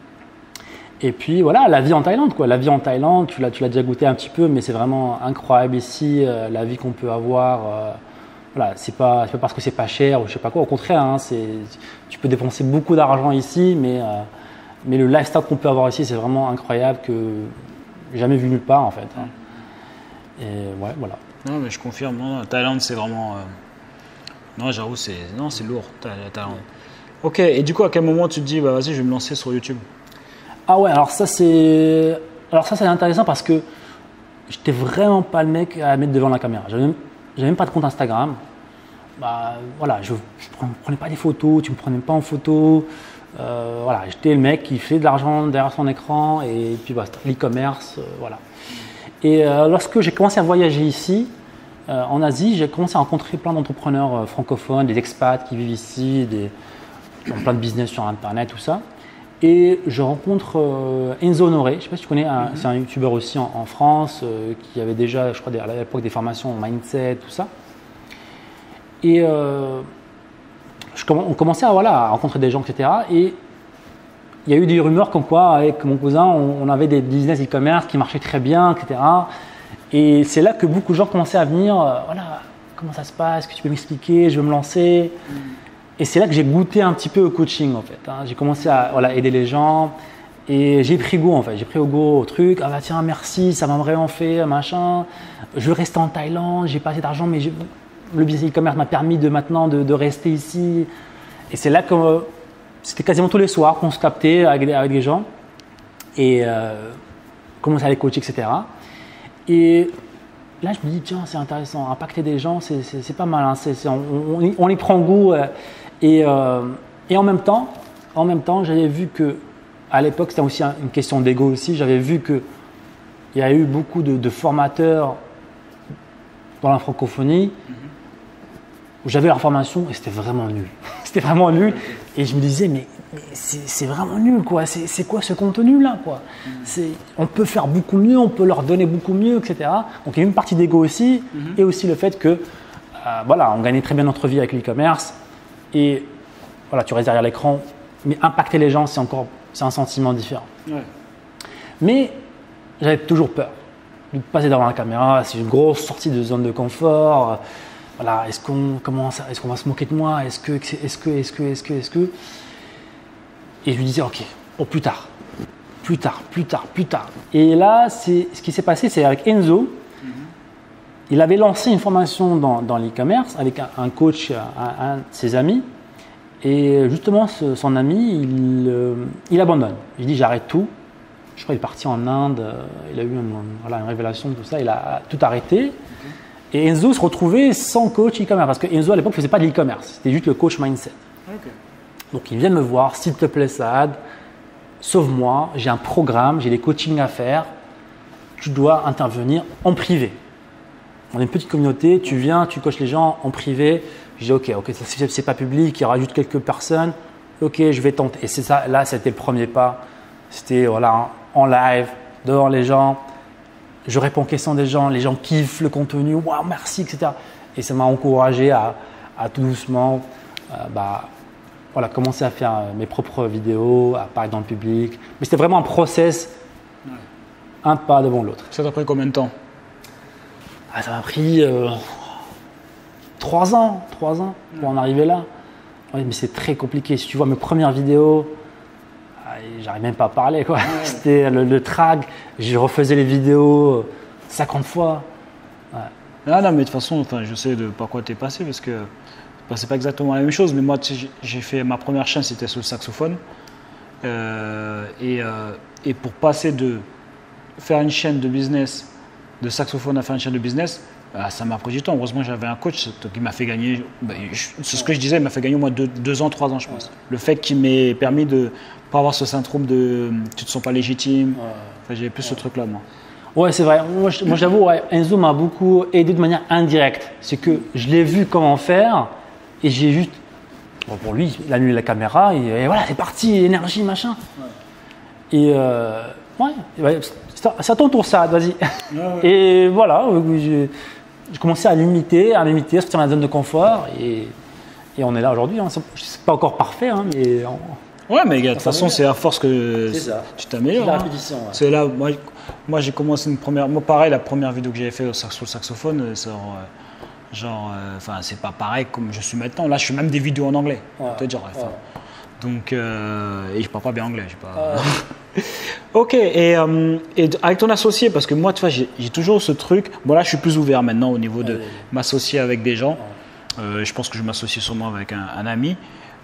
Et puis voilà, la vie en Thaïlande, quoi. La vie en Thaïlande, tu l'as, tu l'as déjà goûté un petit peu, mais c'est vraiment incroyable ici, euh, la vie qu'on peut avoir. Euh, Voilà, c'est pas, c'est pas parce que c'est pas cher ou je sais pas quoi. Au contraire, hein, c'est, tu peux dépenser beaucoup d'argent ici, mais, euh, mais le lifestyle qu'on peut avoir ici, c'est vraiment incroyable que jamais vu nulle part en fait. Hein. Et ouais, voilà. Non, mais je confirme. Non, la Thaïlande, c'est vraiment. Euh... Non, j'avoue, c'est non, c'est lourd. La Thaïlande. Ok, et du coup, à quel moment tu te dis, bah, vas-y, je vais me lancer sur YouTube? Ah ouais, alors ça c'est, alors ça c'est intéressant parce que j'étais vraiment pas le mec à mettre devant la caméra. J'avais même, j'avais même pas de compte Instagram. Bah voilà, je, je prenais pas des photos, tu me prenais pas en photo. Euh, voilà, j'étais le mec qui fait de l'argent derrière son écran et puis bah, l'e-commerce, euh, voilà. Et euh, lorsque j'ai commencé à voyager ici, euh, en Asie, j'ai commencé à rencontrer plein d'entrepreneurs euh, francophones, des expats qui vivent ici, des, qui ont plein de business sur Internet, tout ça. Et je rencontre euh, Enzo Honoré, je ne sais pas si tu connais, mm-hmm. c'est un youtubeur aussi en, en France euh, qui avait déjà, je crois, à l'époque des formations en mindset, tout ça. Et euh, je, on commençait à, voilà, à rencontrer des gens, et cetera. Et il y a eu des rumeurs comme quoi, avec mon cousin, on, on avait des business e-commerce qui marchaient très bien, et cetera. Et c'est là que beaucoup de gens commençaient à venir, euh, voilà, comment ça se passe, est-ce que tu peux m'expliquer, je veux me lancer. Mm. Et c'est là que j'ai goûté un petit peu au coaching en fait. Hein. J'ai commencé à voilà, aider les gens et j'ai pris goût en fait. J'ai pris au goût au truc. Ah bah tiens, merci, ça m'a vraiment fait machin. Je veux rester en Thaïlande, j'ai pas assez d'argent, mais le business e-commerce m'a permis de maintenant de, de rester ici. Et c'est là que euh, c'était quasiment tous les soirs qu'on se captait avec, avec des gens et euh, commençait à les coacher, et cetera. Et là, je me dis tiens, c'est intéressant, impacter des gens, c'est, c'est, c'est pas mal. Hein. C'est, c'est, on, on, on y prend goût. Euh, Et, euh, et en même temps, en même temps, j'avais vu que, à l'époque, c'était aussi une question d'ego aussi. J'avais vu que il y a eu beaucoup de, de formateurs dans la francophonie mm-hmm. où j'avais leur formation et c'était vraiment nul. C'était vraiment nul. Et je me disais mais, mais c'est, c'est vraiment nul quoi. C'est, c'est quoi ce contenu là quoi. Mm-hmm. C'est, on peut faire beaucoup mieux, on peut leur donner beaucoup mieux, et cetera. Donc il y a une partie d'ego aussi mm-hmm. et aussi le fait que, euh, voilà, on gagnait très bien notre vie avec l'e-commerce. Et voilà, tu restes derrière l'écran, mais impacter les gens, c'est encore, c'est un sentiment différent. Ouais. Mais j'avais toujours peur de passer devant la caméra. C'est une grosse sortie de zone de confort. Voilà, est-ce qu'on commence, est-ce qu'on va se moquer de moi? Est-ce que, est-ce que, est-ce que, est-ce que, est-ce que Et je lui disais, ok, oh plus tard, plus tard, plus tard, plus tard. Et là, c'est ce qui s'est passé, c'est avec Enzo. Il avait lancé une formation dans, dans l'e-commerce avec un, un coach, un, un de ses amis. Et justement, ce, son ami, il, euh, il abandonne. Il dit j'arrête tout. Je crois qu'il est parti en Inde. Euh, il a eu une, voilà, une révélation de tout ça. Il a tout arrêté. Okay. Et Enzo se retrouvait sans coach e-commerce. Parce que Enzo, à l'époque, ne faisait pas de l'e-commerce. C'était juste le coach mindset. Okay. Donc, il vient me voir. S'il te plaît, Saad, sauve-moi. J'ai un programme. J'ai des coachings à faire. Tu dois intervenir en privé. On est une petite communauté, tu viens, tu coaches les gens en privé. Je dis ok, ok, c'est, c'est pas public, il rajoute quelques personnes. Ok, je vais tenter. Et c'est ça, là, c'était le premier pas. C'était voilà, en live, devant les gens. Je réponds aux questions des gens, les gens kiffent le contenu, waouh, merci, et cetera. Et ça m'a encouragé à, à tout doucement, euh, bah, voilà, commencer à faire mes propres vidéos, à apparaître dans le public. Mais c'était vraiment un process, ouais. Un pas devant l'autre. Ça t'a pris combien de temps? Ah, ça m'a pris euh, trois ans, trois ans pour en arriver là. Oui, mais c'est très compliqué. Si tu vois mes premières vidéos, ah, j'arrive même pas à parler quoi. Ouais. C'était le, le trag. Je refaisais les vidéos cinquante fois. Ouais. Ah non, mais de toute façon, enfin, je sais de par quoi tu es passé parce que bah, c'est pas exactement la même chose. Mais moi, j'ai fait ma première chaîne, c'était sur le saxophone. Euh, et, euh, et pour passer de faire une chaîne de business de saxophone à faire une chaîne de business, bah, ça m'a pris du temps. Heureusement, j'avais un coach qui m'a fait gagner, bah, je, c'est ce que je disais, il m'a fait gagner au moins deux, deux ans, trois ans, je pense. Ouais. Le fait qu'il m'ait permis de ne pas avoir ce syndrome de tu ne te sens pas légitime, ouais. Enfin, j'avais plus ouais. ce truc-là, moi. Ouais, c'est vrai. Moi, je, moi j'avoue, ouais, Enzo m'a beaucoup aidé de manière indirecte. C'est que je l'ai vu comment faire et j'ai juste, bon, pour lui, il a mis la caméra et, et voilà, c'est parti, énergie, machin. Ouais. Et euh, ouais, ouais c'est à ton tour, ça, vas-y. Ouais, ouais. Et voilà, j'ai, j'ai commencé à limiter, à limiter, à sortir de ma zone de confort. Et, et on est là aujourd'hui. Hein. C'est pas encore parfait, hein, mais. On, ouais, mais de toute façon, c'est à force que tu t'améliores. C'est la répétition. Ouais. C'est là, moi, moi, j'ai commencé une première. Moi, pareil, la première vidéo que j'avais fait sur le saxophone, c'est genre. genre enfin, euh, c'est pas pareil comme je suis maintenant. Là, je fais même des vidéos en anglais. Ouais, te dire, ouais. Donc, euh, et je parle pas bien anglais. Je pas... ouais. Ok, et, euh, et avec ton associé, parce que moi, tu vois, j'ai, j'ai toujours ce truc. Bon, là, je suis plus ouvert maintenant au niveau de ouais, ouais. m'associer avec des gens. Ouais. Euh, je pense que je vais m'associer sûrement avec un, un ami.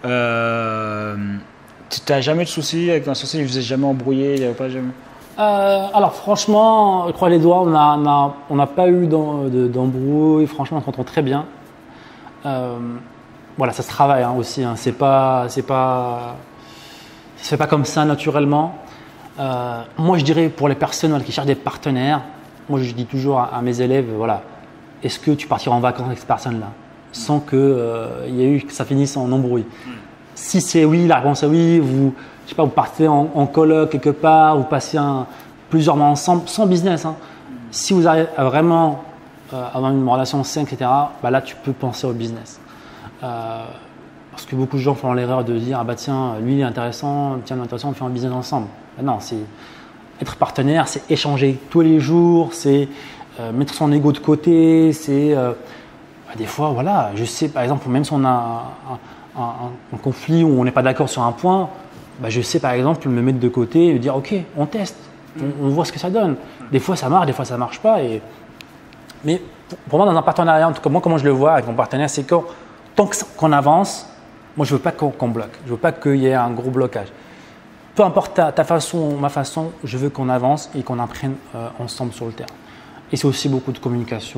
Euh, tu n'as jamais de soucis avec ton associé? Il ne vous êtes jamais embrouillé? Il y avait pas jamais... Euh, alors franchement, je crois les doigts, on n'a on a, on a pas eu d'embrouille. Franchement, on s'entend très bien. Euh, voilà, ça se travaille hein, aussi. Hein. C'est pas, c'est pas, ça se fait pas comme ça naturellement. Euh, moi, je dirais pour les personnes voilà, qui cherchent des partenaires, moi je dis toujours à, à mes élèves, voilà, est-ce que tu partiras en vacances avec cette personne-là, sans que euh, y ait eu que ça finisse en embrouille. Mm. Si c'est oui, la réponse est oui, vous je sais pas, vous partez en, en coloc quelque part, vous passez un, plusieurs mois ensemble, sans business. Hein. Mm. Si vous arrivez à vraiment euh, avoir une relation saine, et cetera, bah là, tu peux penser au business. Euh, parce que beaucoup de gens font l'erreur de dire, ah bah tiens, lui il est intéressant, tiens, il est intéressant, on fait un business ensemble. Bah non, c'est être partenaire, c'est échanger tous les jours, c'est euh, mettre son ego de côté, c'est euh, bah, des fois, voilà, je sais, par exemple, même si on a un, un, un conflit où on n'est pas d'accord sur un point, bah, je sais par exemple me mettre de côté et dire ok, on teste, on, on voit ce que ça donne. Des fois ça marche, des fois ça marche pas. Et... Mais pour moi dans un partenariat, en tout cas moi comment je le vois avec mon partenaire, c'est que tant qu'on avance, moi je veux pas qu'on qu'on bloque, je veux pas qu'il y ait un gros blocage. Peu importe ta, ta façon ou ma façon, je veux qu'on avance et qu'on apprenne euh, ensemble sur le terrain. Et c'est aussi beaucoup de communication,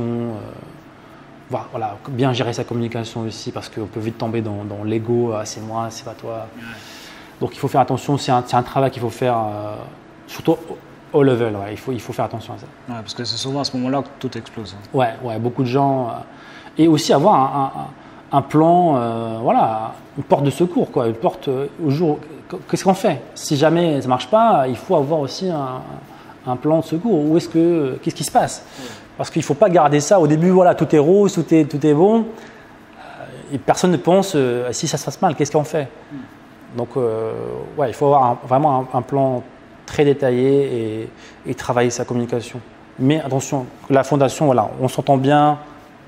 euh, voilà, bien gérer sa communication aussi parce qu'on peut vite tomber dans, dans l'ego, ah, c'est moi, c'est pas toi. Donc il faut faire attention, c'est un, un travail qu'il faut faire, euh, surtout au, au level, ouais, il, faut, il faut faire attention à ça. Ouais, parce que c'est souvent à ce moment-là que tout explose. Ouais, ouais, beaucoup de gens. Euh, et aussi avoir un, un, un plan, euh, voilà, une porte de secours, quoi, une porte euh, au jour. Qu'est-ce qu'on fait? Si jamais ça ne marche pas, il faut avoir aussi un, un plan de secours. Où est-ce que, qu'est-ce qui se passe? Parce qu'il ne faut pas garder ça au début, voilà, tout est rose, tout est, tout est bon. Et personne ne pense, euh, si ça se passe mal, qu'est-ce qu'on fait? Donc, euh, ouais, il faut avoir un, vraiment un, un plan très détaillé et, et travailler sa communication. Mais attention, la fondation, voilà, on s'entend bien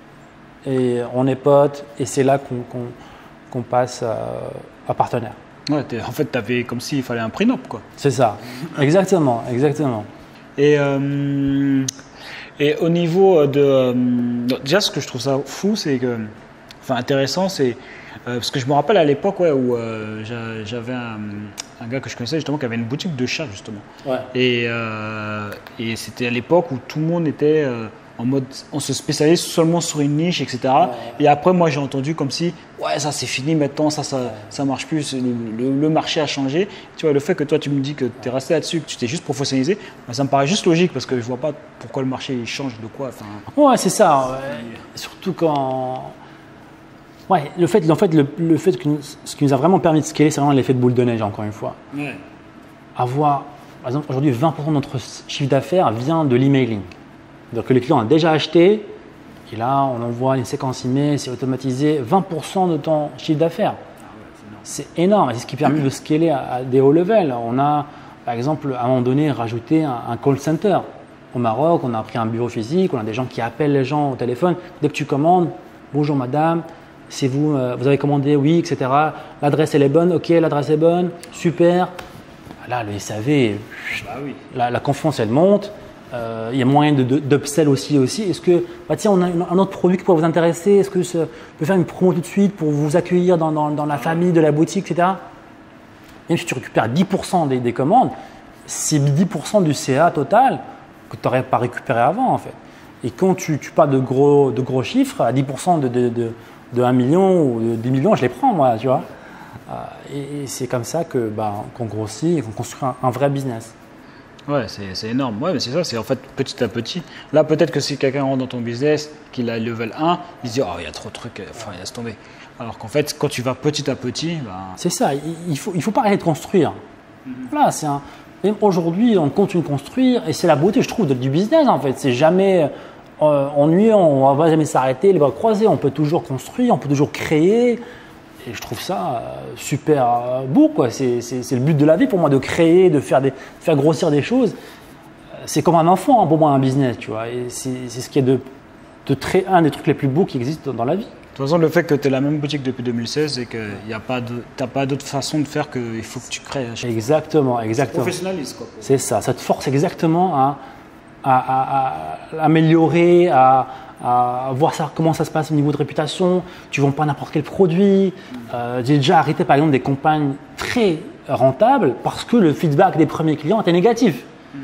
et on est potes et c'est là qu'on qu'on, qu'on passe à, à partenaire. Ouais, en fait, tu avais comme s'il fallait un prénup, quoi. C'est ça, exactement, exactement. Et, euh, et au niveau de… Euh, déjà, ce que je trouve ça fou, c'est que… Enfin, intéressant, c'est… Euh, parce que je me rappelle à l'époque ouais, où euh, j'avais un, un gars que je connaissais justement qui avait une boutique de chats justement. Ouais. Et, euh, et c'était à l'époque où tout le monde était euh, en mode, on se spécialise seulement sur une niche, et cetera. Ouais. Et après moi j'ai entendu comme si, ouais ça c'est fini maintenant, ça ça, ouais. ça marche plus, le, le, le marché a changé. Tu vois, le fait que toi tu me dis que tu es resté là-dessus, que tu t'es juste professionnalisé, ben, ça me paraît juste logique parce que je vois pas pourquoi le marché il change de quoi. Enfin, ouais c'est ça, ouais. Surtout quand… Ouais, le fait, en fait, le, le fait que nous, ce qui nous a vraiment permis de scaler, c'est vraiment l'effet de boule de neige, encore une fois. Ouais. Avoir, par exemple, aujourd'hui, vingt pour cent de notre chiffre d'affaires vient de l'emailing. C'est-à-dire que les clients ont déjà acheté, et là, on envoie une séquence email, c'est automatisé, vingt pour cent de ton chiffre d'affaires. Ah ouais, c'est énorme. C'est ce qui permet de scaler à, à des hauts levels. On a, par exemple, à un moment donné, rajouté un, un call center. Au Maroc, on a pris un bureau physique, on a des gens qui appellent les gens au téléphone. Dès que tu commandes, bonjour madame. C'est vous, euh, vous avez commandé, oui, et cetera. L'adresse, elle est bonne, ok, l'adresse est bonne, super. Là, le S A V, bah oui. la, la confiance, elle monte. Euh, il y a moyen de, de, d'upsell aussi. aussi. Est-ce que, bah tiens, on a une, un autre produit qui pourrait vous intéresser? Est-ce que ça peut faire une promo tout de suite pour vous accueillir dans, dans, dans la famille de la boutique, et cetera. Même si tu récupères dix pour cent des, des commandes, c'est dix pour cent du C A total que tu n'aurais pas récupéré avant, en fait. Et quand tu, tu parles de gros, de gros chiffres, à dix pour cent de, de, de de un million ou de dix millions, je les prends moi, tu vois. Euh, et, et c'est comme ça que bah, qu'on grossit et qu'on construit un, un vrai business. Ouais, c'est, c'est énorme. Ouais, mais c'est ça, c'est en fait petit à petit. Là, peut-être que si quelqu'un rentre dans ton business, qu'il a level un, il se dit, oh, il y a trop de trucs, enfin, il laisse tomber. Alors qu'en fait, quand tu vas petit à petit… Bah… C'est ça, il, il faut, il faut pas arrêter de construire. Mm-hmm. Voilà, c'est un… Même aujourd'hui, on continue de construire et c'est la beauté, je trouve, de, du business en fait. C'est jamais… Euh, ennuyeux, on ne va jamais s'arrêter, les bras croisés, on peut toujours construire, on peut toujours créer. Et je trouve ça euh, super euh, beau, quoi. C'est, c'est, c'est le but de la vie pour moi, de créer, de faire, des, de faire grossir des choses. C'est comme un enfant hein, pour moi, un business, tu vois. Et c'est, c'est ce qui est de, de très, un des trucs les plus beaux qui existent dans la vie. De toute façon, le fait que tu aies la même boutique depuis deux mille seize et que tu n'as pas d'autre façon de faire qu'il faut que tu crées. Exactement, exactement. C'est professionnaliste, quoi. C'est ça, ça te force exactement à… À, à, à améliorer, à, à voir ça, comment ça se passe au niveau de réputation. Tu ne vends pas n'importe quel produit. Euh, j'ai déjà arrêté par exemple des campagnes très rentables parce que le feedback des premiers clients était négatif.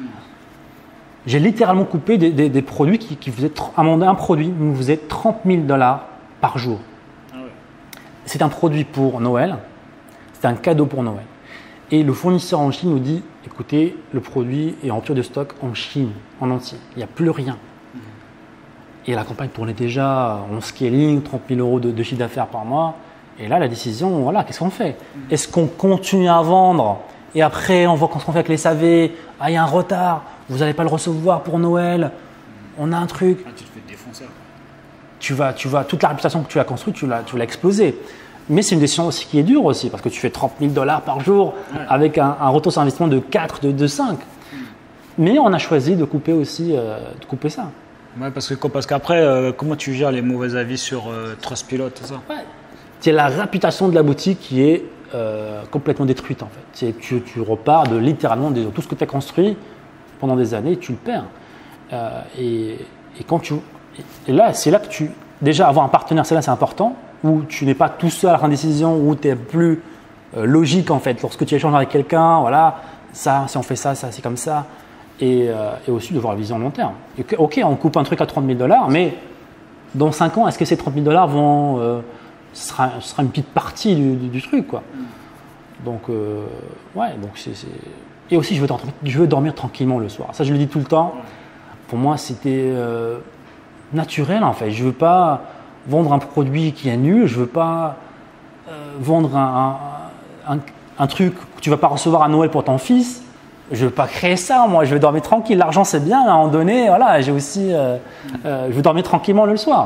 J'ai littéralement coupé des, des, des produits qui, qui faisaient, un, un produit nous faisait trente mille dollars par jour. Ah ouais. C'est un produit pour Noël, c'est un cadeau pour Noël. Et le fournisseur en Chine nous dit, écoutez, le produit est en rupture de stock en Chine, en entier. Il n'y a plus rien. Mmh. Et la campagne tournait déjà en scaling, trente mille euros de, de chiffre d'affaires par mois. Et là, la décision, voilà, qu'est-ce qu'on fait? Mmh. Est-ce qu'on continue à vendre et après, on voit ce qu'on fait avec les S A V, ah, il y a un retard, vous n'allez pas le recevoir pour Noël, on a un truc. Ah, tu te fais défoncer. Tu vas, tu vas, toute la réputation que tu as construite, tu l'as, tu l'as explosée. Mais c'est une décision aussi qui est dure aussi, parce que tu fais trente mille dollars par jour ouais. avec un, un retour sur investissement de quatre, de, de cinq. Mm. Mais on a choisi de couper aussi, euh, de couper ça. Ouais, parce, que, parce qu'après, euh, comment tu gères les mauvais avis sur euh, Trustpilot, tout ça? Ouais. C'est la réputation de la boutique qui est euh, complètement détruite en fait. C'est, tu, tu repars de littéralement de tout ce que tu as construit pendant des années, tu le perds. Euh, et, et quand tu, et là, c'est là que tu, déjà avoir un partenaire, c'est là, c'est important. Où tu n'es pas tout seul à la fin de décision, où tu es plus euh, logique en fait. Lorsque tu échanges avec quelqu'un, voilà, ça, si on fait ça, ça, c'est comme ça. Et, euh, et aussi de voir la vision long terme. Et que, ok, on coupe un truc à trente mille dollars, mais dans cinq ans, est-ce que ces trente mille dollars vont. Euh, ce, sera, ce sera une petite partie du, du, du truc, quoi. Donc, euh, ouais, donc c'est. c'est... Et aussi, je veux, je veux dormir tranquillement le soir. Ça, je le dis tout le temps. Pour moi, c'était euh, naturel en fait. Je veux pas vendre un produit qui est nul, je ne veux pas euh, vendre un, un, un, un truc que tu ne vas pas recevoir à Noël pour ton fils. Je ne veux pas créer ça, moi, je veux dormir tranquille. L'argent, c'est bien, à un moment donné, voilà, j'ai aussi, euh, euh, je veux dormir tranquillement le soir.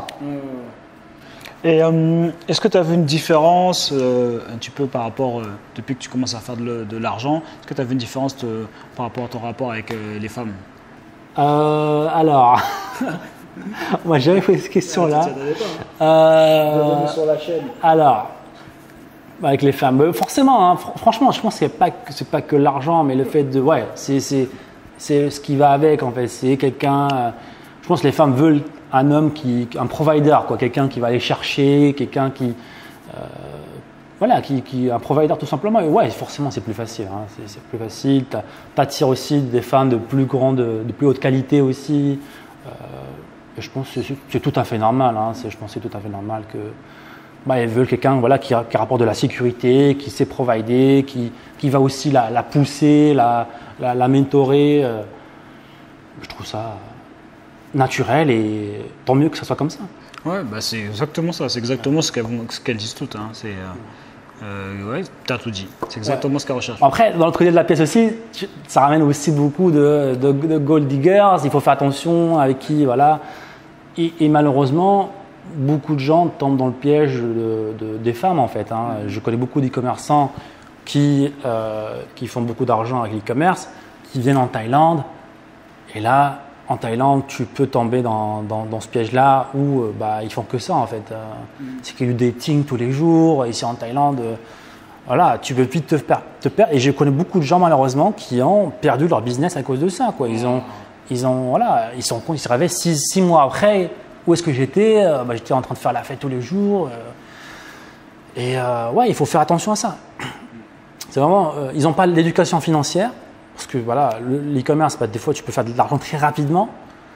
Et euh, est-ce que tu as vu une différence euh, un petit peu par rapport, euh, depuis que tu commences à faire de, le, de l'argent, est-ce que tu as vu une différence de, par rapport à ton rapport avec euh, les femmes? euh, Alors… Moi, j'avais posé cette question-là. Euh, sur la chaîne. Alors, avec les femmes, forcément, hein, fr- franchement, je pense que c'est pas que c'est pas que l'argent, mais le fait de, ouais, c'est c'est c'est ce qui va avec en fait. C'est quelqu'un. Euh, je pense que les femmes veulent un homme qui, un provider, quoi, quelqu'un qui va aller chercher, quelqu'un qui, euh, voilà, qui, qui, un provider tout simplement. Et ouais, forcément, c'est plus facile. Hein, c'est, c'est plus facile. T'attires aussi des femmes de plus grande, de plus haute qualité aussi. Euh, Je pense que c'est, c'est tout à fait normal. Hein. C'est, je pense que c'est tout à fait normal que bah, elles veulent quelqu'un voilà, qui, qui rapporte de la sécurité, qui sait provider, qui, qui va aussi la, la pousser, la, la, la mentorer. Euh, je trouve ça naturel et tant mieux que ça soit comme ça. Ouais, bah c'est exactement ça. C'est exactement ce qu'elles, ce qu'elles disent toutes. Hein. C'est, euh, euh, ouais, t'as tout dit. C'est exactement ouais. ce qu'elles recherchent. Après, dans l'autre côté de la pièce aussi, ça ramène aussi beaucoup de, de, de gold diggers. Il faut faire attention avec qui, voilà. Et, et malheureusement, beaucoup de gens tombent dans le piège de, de, des femmes en fait. Hein. Je connais beaucoup d'e-commerçants qui, euh, qui font beaucoup d'argent avec l'e-commerce, qui viennent en Thaïlande. Et là, en Thaïlande, tu peux tomber dans, dans, dans ce piège-là où euh, bah, ils font que ça en fait. Euh, mm. C'est qu'il y a du dating tous les jours. Ici en Thaïlande, euh, voilà, tu peux vite te, per- te perdre. Et je connais beaucoup de gens malheureusement qui ont perdu leur business à cause de ça. Quoi. Ils ont Ils ont, voilà, ils sont, ils se réveillent six, six mois après. Où est-ce que j'étais euh, bah, J'étais en train de faire la fête tous les jours. Euh, et euh, ouais, il faut faire attention à ça. C'est vraiment, euh, ils n'ont pas l'éducation financière parce que voilà, le, l'e-commerce, bah, des fois, tu peux faire de l'argent très rapidement.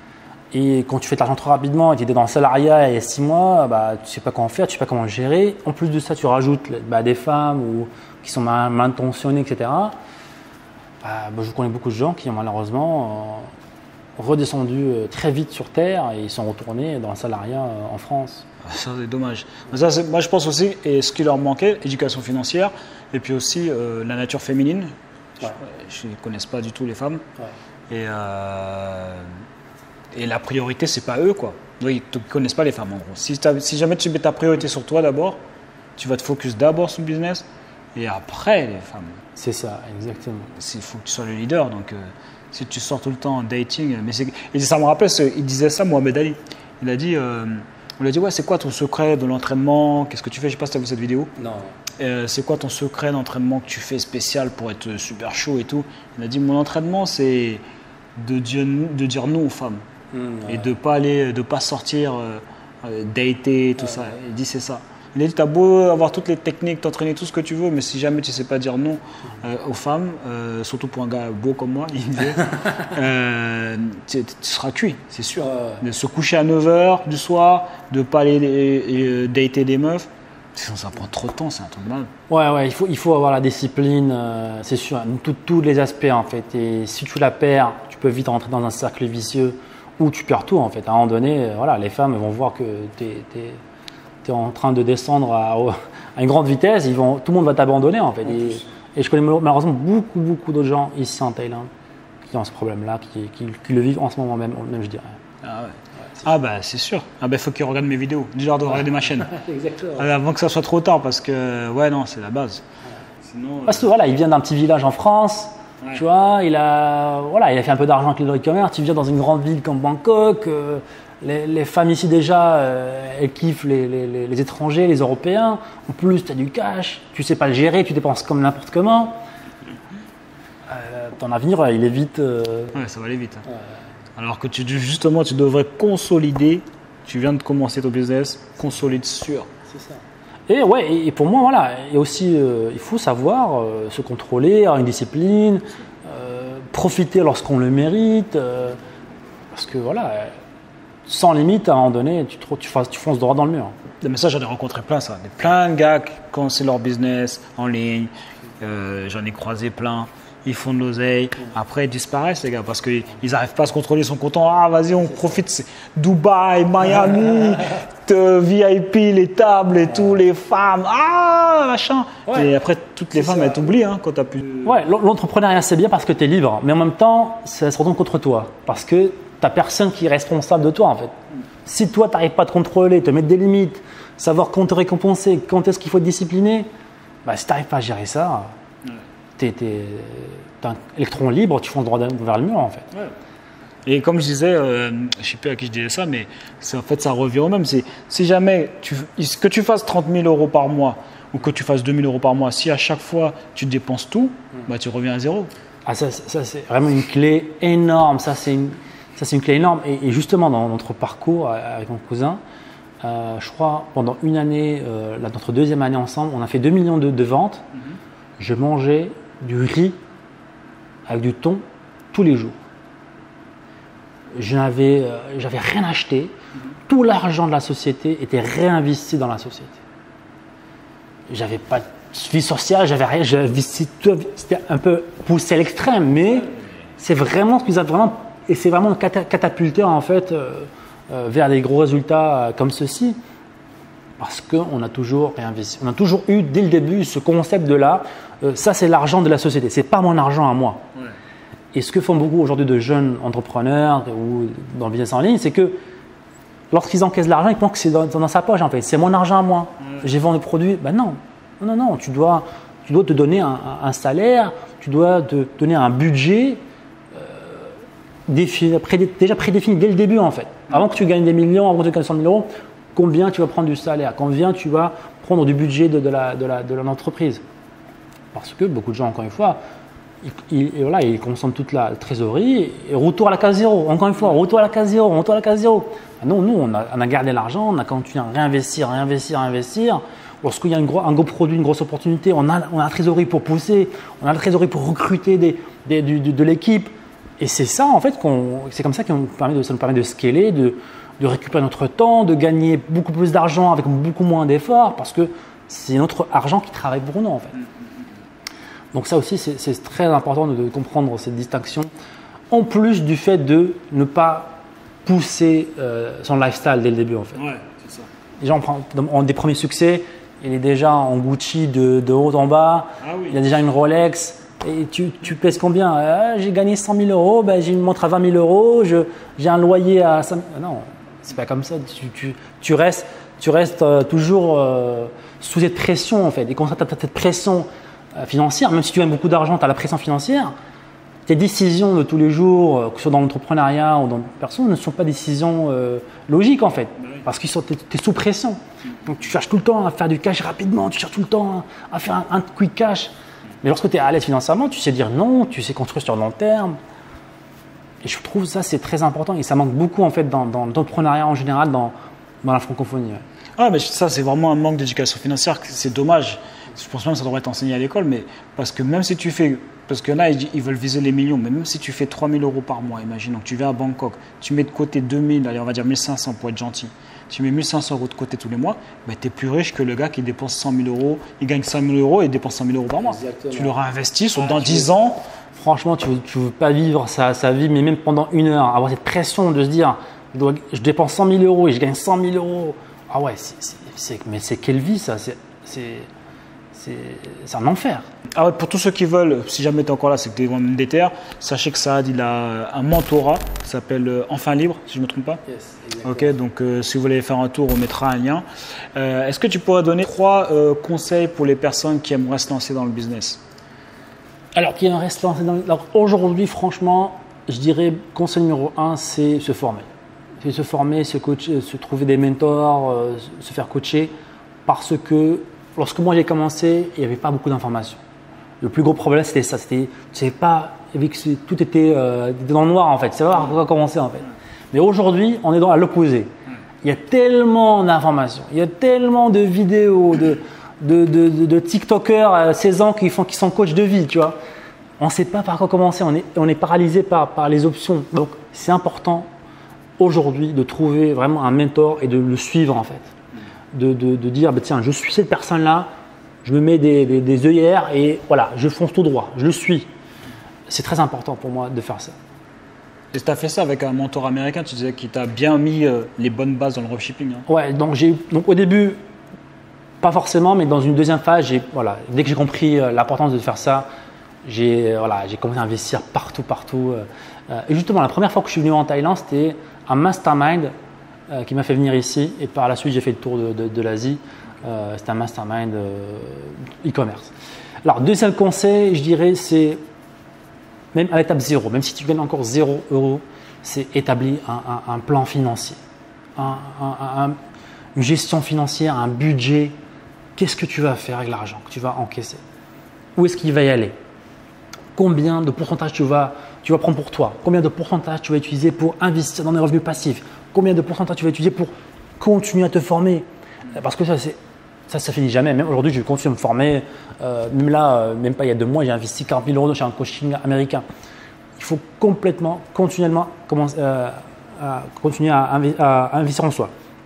Et quand tu fais de l'argent trop rapidement, et tu es dans le salariat il y a six mois, bah, tu ne sais pas comment faire, tu ne sais pas comment le gérer. En plus de ça, tu rajoutes bah, des femmes ou, qui sont mal, mal intentionnées, et cetera. Bah, bah, je connais beaucoup de gens qui ont malheureusement euh, redescendu très vite sur Terre et ils sont retournés dans le salariat en France. Ça, c'est dommage. Ça, c'est, moi, je pense aussi, et ce qui leur manquait, éducation financière, et puis aussi euh, la nature féminine. Ouais. Je ne connais pas du tout les femmes. Ouais. Et, euh, et la priorité, c'est pas eux, quoi. Oui, ils ne connaissent pas les femmes, en gros. Si, si jamais tu mets ta priorité sur toi d'abord, tu vas te focus d'abord sur le business, et après les femmes. C'est ça, exactement. Il faut que tu sois le leader, donc... Euh, si tu sors tout le temps en dating, mais c'est, et ça me rappelle, il disait ça, Mohamed Ali. Il a dit, euh, on lui a dit, ouais, c'est quoi ton secret de l'entraînement? Qu'est-ce que tu fais? Je sais pas si tu as vu cette vidéo. Non. Euh, c'est quoi ton secret d'entraînement que tu fais spécial pour être super chaud et tout? Il a dit, mon entraînement, c'est de dire, de dire non aux femmes. Mmh, ouais. Et de ne pas, aller, de pas sortir, euh, dater, tout ouais, ça. Ouais. Il dit c'est ça. Il a dit, tu as beau avoir toutes les techniques, t'entraîner tout ce que tu veux, mais si jamais tu ne sais pas dire non euh, aux femmes, euh, surtout pour un gars beau comme moi, il disait, euh, tu, tu seras cuit, c'est sûr. Ouais. De se coucher à neuf heures du soir, de ne pas aller euh, dater des meufs, ça prend trop de temps, c'est un truc de mal. Ouais, ouais, il faut, il faut avoir la discipline, euh, c'est sûr, tous les aspects en fait. Et si tu la perds, tu peux vite rentrer dans un cercle vicieux où tu perds tout en fait. À un moment donné, voilà, les femmes vont voir que tu es... tu es en train de descendre à, à une grande vitesse, ils vont, tout le monde va t'abandonner en fait. Et, et je connais malheureusement beaucoup, beaucoup d'autres gens ici en Thaïlande qui ont ce problème-là, qui, qui, qui le vivent en ce moment même, même je dirais. Ah ouais. Ah bah c'est sûr. Ah bah faut qu'ils regardent mes vidéos. Dis-leur de regarder ma chaîne. Exactement. Avant que ça soit trop tard parce que ouais non c'est la base. Sinon, parce que euh... voilà, il vient d'un petit village en France. Ouais. Tu vois, il a voilà, il a fait un peu d'argent avec le e-commerce. Tu viens dans une grande ville comme Bangkok. Euh, les, les femmes ici déjà, euh, elles kiffent les, les, les, les étrangers, les Européens. En plus, tu as du cash. Tu sais pas le gérer. Tu dépenses comme n'importe comment. Euh, ton avenir, il est vite. Euh... Ouais, ça va aller vite. Hein. Ouais. Alors que tu, justement, tu devrais consolider. Tu viens de commencer ton business, consolide sûr. C'est ça. Et ouais, et pour moi, voilà, et aussi, euh, il faut savoir euh, se contrôler, avoir une discipline, euh, profiter lorsqu'on le mérite, euh, parce que voilà, sans limite, à un moment donné, tu, tu, tu fonces droit dans le mur. Mais ça, j'en ai rencontré plein, ça. Plein de gars qui commencent leur business en ligne, euh, j'en ai croisé plein. Ils font de l'oseille, après ils disparaissent les gars parce qu'ils n'arrivent pas à se contrôler, ils sont contents, ah vas-y on profite, c'est Dubaï, Miami, V I P, les tables et tout, les femmes, ah machin. Ouais. Et après toutes les c'est femmes ça. Elles t'oublient hein, quand tu as plus… Ouais, l'entrepreneuriat c'est bien parce que tu es libre, mais en même temps ça se retourne contre toi parce que tu n'as personne qui est responsable de toi en fait. Si toi tu n'arrives pas à te contrôler, te mettre des limites, savoir quand te récompenser, quand est-ce qu'il faut te discipliner, bah, si tu n'arrives pas à gérer ça… Tu es un électron libre, tu fonces droit vers le mur en fait. Ouais. Et comme je disais, euh, je ne sais plus à qui je disais ça, mais en fait ça revient au même. C'est, si jamais tu, que tu fasses trente mille euros par mois ou que tu fasses deux mille euros par mois, si à chaque fois tu dépenses tout, mmh. bah, tu reviens à zéro. Ah, ça, ça c'est vraiment une clé énorme. Ça c'est une, ça, c'est une clé énorme. Et, et justement dans notre parcours avec mon cousin, euh, je crois pendant une année, euh, notre deuxième année ensemble, on a fait deux millions de, de ventes. Mmh. Je mangeais du riz avec du thon tous les jours. Je n'avais euh, j'avais rien acheté. Mm-hmm. Tout l'argent de la société était réinvesti dans la société. J'avais pas de vie sociale, j'avais rien. J'avais investi tout, c'était un peu poussé à l'extrême, mais c'est vraiment ce qui nous a vraiment et c'est vraiment catapulté en fait euh, euh, vers des gros résultats euh, comme ceci. Parce qu'on a toujours réinvesti. On a toujours eu dès le début ce concept de là, euh, ça c'est l'argent de la société, c'est pas mon argent à moi. Ouais. Et ce que font beaucoup aujourd'hui de jeunes entrepreneurs ou dans le business en ligne, c'est que lorsqu'ils encaissent l'argent, ils pensent que c'est dans, dans sa poche en fait. C'est mon argent à moi. Ouais. J'ai vendu le produit. Ben non, non, non, tu dois, tu dois te donner un, un salaire, tu dois te donner un budget euh, défini, pré, déjà prédéfini dès le début en fait. Avant que tu gagnes des millions, avant que tu gagnes cent mille euros. Combien tu vas prendre du salaire, combien tu vas prendre du budget de, de, la, de, la, de l'entreprise. Parce que beaucoup de gens, encore une fois, ils, ils, voilà, ils consomment toute la trésorerie et retour à la case zéro. Encore une fois, retour à la case zéro, retour à la case zéro. Non, nous, on a, on a gardé l'argent, on a continué à réinvestir, réinvestir, réinvestir. Lorsqu'il y a une gros, un gros produit, une grosse opportunité, on a, on a la trésorerie pour pousser, on a la trésorerie pour recruter des, des, de, de, de l'équipe. Et c'est ça, en fait, qu'on, c'est comme ça que permet de, ça nous permet de scaler, de de récupérer notre temps, de gagner beaucoup plus d'argent avec beaucoup moins d'efforts parce que c'est notre argent qui travaille pour nous en fait. Donc ça aussi c'est, c'est très important de, de comprendre cette distinction en plus du fait de ne pas pousser euh, son lifestyle dès le début en fait. Ouais, c'est ça. Les gens ont des premiers succès, il est déjà en Gucci de, de haut en bas, ah oui. Il a déjà une Rolex. Et tu, tu pèses combien ah, j'ai gagné cent mille euros, ben, j'ai une montre à vingt mille euros, je, j'ai un loyer à cinq mille. Non, c'est pas comme ça. Tu, tu, tu restes, tu restes euh, toujours euh, sous cette pression en fait. Et quand tu as cette pression euh, financière, même si tu gagnes beaucoup d'argent, tu as la pression financière, tes décisions de tous les jours, euh, que ce soit dans l'entrepreneuriat ou dans le perso, ne sont pas des décisions euh, logiques en fait. Parce que tu es sous pression. Donc tu cherches tout le temps à faire du cash rapidement, tu cherches tout le temps à, à faire un, un quick cash. Mais lorsque tu es à l'aise financièrement, tu sais dire non, tu sais construire sur le long terme. Et je trouve ça, c'est très important et ça manque beaucoup en fait dans, dans l'entrepreneuriat en général dans, dans la francophonie. Ouais. Ah, mais ça, c'est vraiment un manque d'éducation financière. C'est dommage. Je pense même que ça devrait être enseigné à l'école, mais parce que même si tu fais, parce que là, ils veulent viser les millions, mais même si tu fais trois mille euros par mois, imaginons que tu vas à Bangkok, tu mets de côté deux mille, allez, on va dire mille cinq cents pour être gentil, tu mets mille cinq cents euros de côté tous les mois, bah, tu es plus riche que le gars qui dépense cent mille euros, il gagne cinq mille euros et dépense cent mille euros par mois. Exactement. Tu l'auras investi sur, ah, dans dix veux, ans. Franchement, tu ne veux, veux pas vivre sa, sa vie, mais même pendant une heure, avoir cette pression de se dire, je, dois, je dépense cent mille euros et je gagne cent mille euros. Ah ouais, c'est, c'est, c'est, mais c'est quelle vie ça, c'est, c'est, c'est, c'est un enfer. Ah ouais, pour tous ceux qui veulent, si jamais tu es encore là, c'est que tu es vraiment déter, sachez que Saad, il a un mentorat qui s'appelle Enfin Libre, si je ne me trompe pas. Yes, ok, donc euh, si vous voulez faire un tour, on mettra un lien. Euh, est-ce que tu pourrais donner trois euh, conseils pour les personnes qui aimeraient se lancer dans le business? Alors, qui aimeraient se lancer dans le... Alors, aujourd'hui, franchement, je dirais conseil numéro un, c'est se former. C'est se former, se, coacher, se trouver des mentors, euh, se faire coacher, parce que lorsque moi j'ai commencé, il n'y avait pas beaucoup d'informations. Le plus gros problème, c'était ça. C'était, tu savais pas, tout était euh, dans le noir en fait. Tu savais pas par quoi commencer en fait. Mais aujourd'hui, on est dans à l'opposé. Il y a tellement d'informations, il y a tellement de vidéos, de, de, de, de, de TikTokers à seize ans qui, font, qui sont coachs de vie, tu vois. On ne sait pas par quoi commencer, on est, on est paralysé par, par les options. Donc, c'est important aujourd'hui de trouver vraiment un mentor et de le suivre en fait. De, de, de dire, bah, tiens, je suis cette personne-là, je me mets des, des, des œillères et voilà, je fonce tout droit, je le suis. C'est très important pour moi de faire ça. Et tu as fait ça avec un mentor américain, tu disais qu'il t'a bien mis euh, les bonnes bases dans le dropshipping. Hein. Ouais, donc, j'ai, donc au début, pas forcément, mais dans une deuxième phase, j'ai, voilà, dès que j'ai compris euh, l'importance de faire ça, j'ai, euh, voilà, j'ai commencé à investir partout, partout. Euh, et justement, la première fois que je suis venu en Thaïlande, c'était un mastermind euh, qui m'a fait venir ici. Et par la suite, j'ai fait le tour de, de, de l'Asie. Euh, c'était un mastermind euh, e-commerce. Alors, deuxième conseil, je dirais, c'est même à l'étape zéro, même si tu gagnes encore zéro euro, c'est établir un, un, un plan financier, un, un, un, une gestion financière, un budget. Qu'est-ce que tu vas faire avec l'argent que tu vas encaisser? Où est-ce qu'il va y aller? Combien de pourcentage tu vas, tu vas prendre pour toi? Combien de pourcentage tu vas utiliser pour investir dans des revenus passifs? Combien de pourcentage tu vas utiliser pour continuer à te former? Parce que ça, c'est Ça, ça finit jamais. Même aujourd'hui, je continue à me former. Euh, même là, euh, même pas il y a deux mois, j'ai investi quarante mille euros chez un coaching américain. Il faut complètement, continuellement commencer, euh, à continuer à, inv- à investir en soi.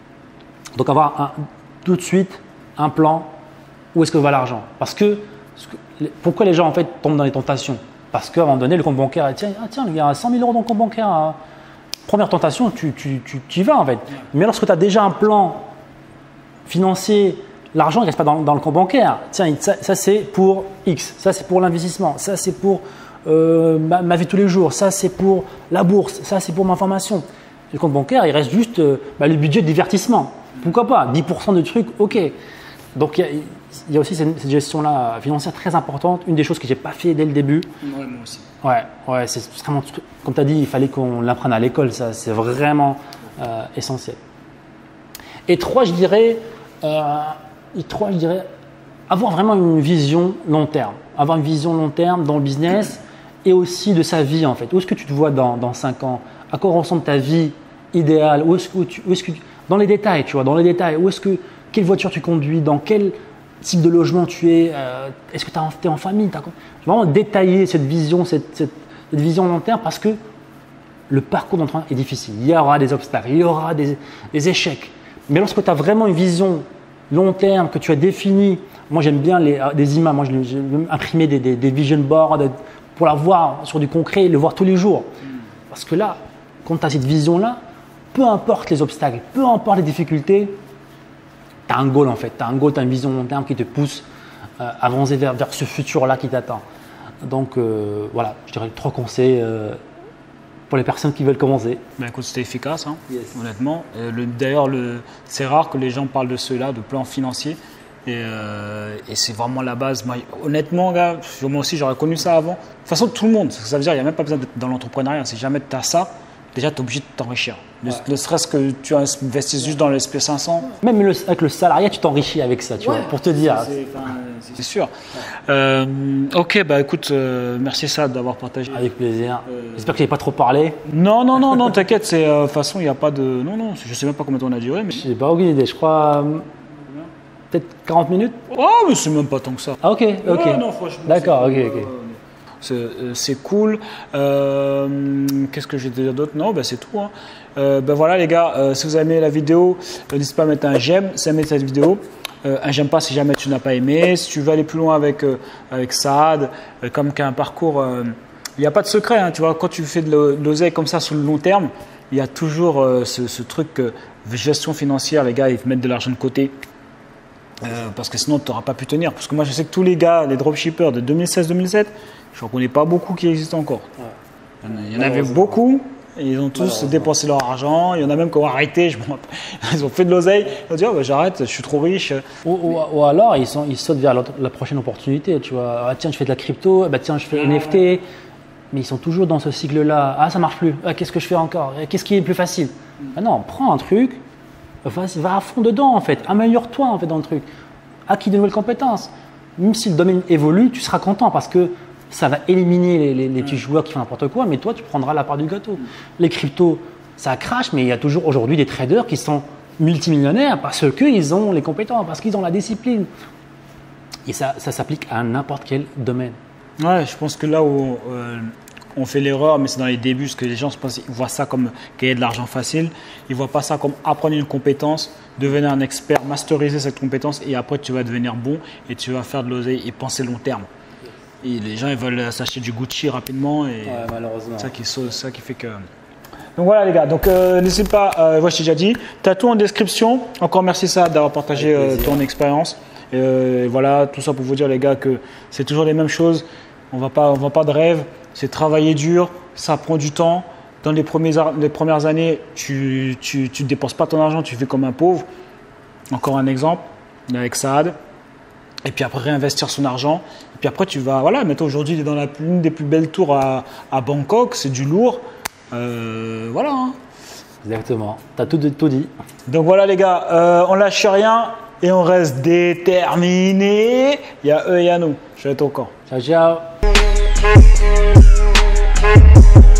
Donc, avoir un, tout de suite un plan où est-ce que va l'argent. Parce que, pourquoi les gens en fait tombent dans les tentations? Parce qu'à un moment donné, le compte bancaire, tiens, ah, tiens, il y a cent mille euros dans le compte bancaire. Hein. Première tentation, tu, tu, tu, tu y vas en fait. Mais lorsque tu as déjà un plan financier, l'argent ne reste pas dans, dans le compte bancaire. Tiens, ça, ça c'est pour X, ça c'est pour l'investissement, ça c'est pour euh, ma, ma vie tous les jours, ça c'est pour la bourse, ça c'est pour ma formation. Le compte bancaire, il reste juste euh, bah, le budget de divertissement. Pourquoi pas? dix pour cent de trucs, ok. Donc il y, y a aussi cette, cette gestion-là financière très importante. Une des choses que je n'ai pas fait dès le début. Ouais, moi aussi. Ouais, ouais, c'est vraiment, comme tu as dit, il fallait qu'on l'apprenne à l'école, ça c'est vraiment euh, essentiel. Et trois, je dirais. Euh, Et trois, je dirais, avoir vraiment une vision long terme. Avoir une vision long terme dans le business et aussi de sa vie en fait. Où est-ce que tu te vois dans, dans cinq ans? À quoi ressemble ta vie idéale? Où est-ce que tu, où est-ce que tu, dans les détails, tu vois, dans les détails. Où est-ce que, quelle voiture tu conduis? Dans quel type de logement tu es? euh, Est-ce que tu es en famille? T'as, vraiment détailler cette vision, cette, cette, cette vision long terme parce que le parcours d'entrepreneur est difficile. Il y aura des obstacles, il y aura des, des échecs. Mais lorsque tu as vraiment une vision long terme, que tu as défini. Moi, j'aime bien les, des images. Moi, j'aime imprimer des, des, des vision boards pour la voir sur du concret et le voir tous les jours. Parce que là, quand tu as cette vision-là, peu importe les obstacles, peu importe les difficultés, tu as un goal en fait. Tu as un goal, tu as une vision long terme qui te pousse à avancer vers, vers ce futur-là qui t'attend. Donc, euh, voilà, je dirais trois conseils euh, pour les personnes qui veulent commencer. Ben écoute, c'était efficace, hein, yes. Honnêtement. Le, d'ailleurs, le, c'est rare que les gens parlent de cela, de plan financier. Et, euh, et c'est vraiment la base. Moi, honnêtement, gars, moi aussi, j'aurais connu ça avant. De toute façon, tout le monde. Ça veut dire qu'il n'y a même pas besoin d'être dans l'entrepreneuriat. Si jamais tu as ça, déjà, tu es obligé de t'enrichir. Ne, ouais. ne serait-ce que tu investisses juste dans le S and P cinq cents. Même le, avec le salariat, tu t'enrichis avec ça, tu ouais. vois, pour te dire. C'est, c'est, enfin, c'est sûr. Euh, ok, bah écoute, euh, merci Saad d'avoir partagé. Avec plaisir. Euh... J'espère que j'ai pas trop parlé. Non, non, non, non, t'inquiète. De euh, toute façon, il n'y a pas de. Non, non, je sais même pas combien de temps on a duré. Mais... J'ai pas aucune idée. Je crois euh, peut-être quarante minutes. Oh, mais c'est même pas tant que ça. Ah ok, ok. Ouais, non, franchement. D'accord, ok, ok. C'est cool. Euh, Qu'est-ce que j'ai dire d'autre? Non, ben c'est tout. Hein. Euh, ben voilà les gars, euh, si vous avez aimé la vidéo, euh, n'hésitez pas à mettre un j'aime si vous aimez cette vidéo. Euh, un j'aime pas si jamais tu n'as pas aimé. Si tu veux aller plus loin avec, euh, avec Saad, euh, comme qu'un parcours, il euh, n'y a pas de secret. Hein, tu vois, quand tu fais de l'oseille comme ça sur le long terme, il y a toujours euh, ce, ce truc euh, gestion financière. Les gars, ils te mettent de l'argent de côté. Euh, parce que sinon tu n'auras pas pu tenir. Parce que moi je sais que tous les gars, les dropshippers de deux mille seize deux mille sept, je ne connais pas beaucoup qui existent encore. Ouais. Il y en avait beaucoup, et ils ont tous dépensé leur argent. Il y en a même qui ont arrêté. Je ils ont fait de l'oseille. Ils ont dit oh, bah, j'arrête, je suis trop riche. Ou, ou, ou alors ils, sont, ils sautent vers la prochaine opportunité. Tu vois, ah, tiens, je fais de la crypto, bah, tiens, je fais N F T. Mais ils sont toujours dans ce cycle-là. Ah, ça marche plus. Ah, qu'est-ce que je fais encore? Qu'est-ce qui est plus facile? Ah non, prends un truc. Enfin, va à fond dedans en fait, améliore-toi en fait dans le truc, acquis de nouvelles compétences. Même si le domaine évolue, tu seras content parce que ça va éliminer les, les, les petits joueurs qui font n'importe quoi, mais toi tu prendras la part du gâteau. Les cryptos, ça crache, mais il y a toujours aujourd'hui des traders qui sont multimillionnaires parce qu'ils ont les compétences, parce qu'ils ont la discipline. Et ça, ça s'applique à n'importe quel domaine. Ouais, je pense que là où euh, on fait l'erreur, mais c'est dans les débuts, parce que les gens se pensent, ils voient ça comme gagner de l'argent facile. Ils ne voient pas ça comme apprendre une compétence, devenir un expert, masteriser cette compétence et après tu vas devenir bon et tu vas faire de l'oseille et penser long terme. Et les gens ils veulent s'acheter du Gucci rapidement et ouais, malheureusement. C'est ça qui, c'est ça qui fait que… Donc voilà les gars, donc euh, n'hésitez pas, euh, moi je t'ai déjà dit, tu as tout en description. Encore merci ça d'avoir partagé euh, ton expérience. Et euh, voilà, tout ça pour vous dire les gars que c'est toujours les mêmes choses. On va pas, on va pas de rêve. C'est travailler dur, ça prend du temps. Dans les, premiers, les premières années, tu ne tu, tu dépenses pas ton argent, tu fais comme un pauvre. Encore un exemple avec Saad. Et puis après, réinvestir son argent. Et puis après, tu vas… Voilà, maintenant aujourd'hui, il est dans la, l'une des plus belles tours à, à Bangkok. C'est du lourd. Euh, voilà. Hein. Exactement. Tu as tout, tout dit. Donc voilà les gars, euh, on lâche rien et on reste déterminé. Il y a eux et il y a nous. Je vais être au camp. Ciao, ciao. We'll be right back.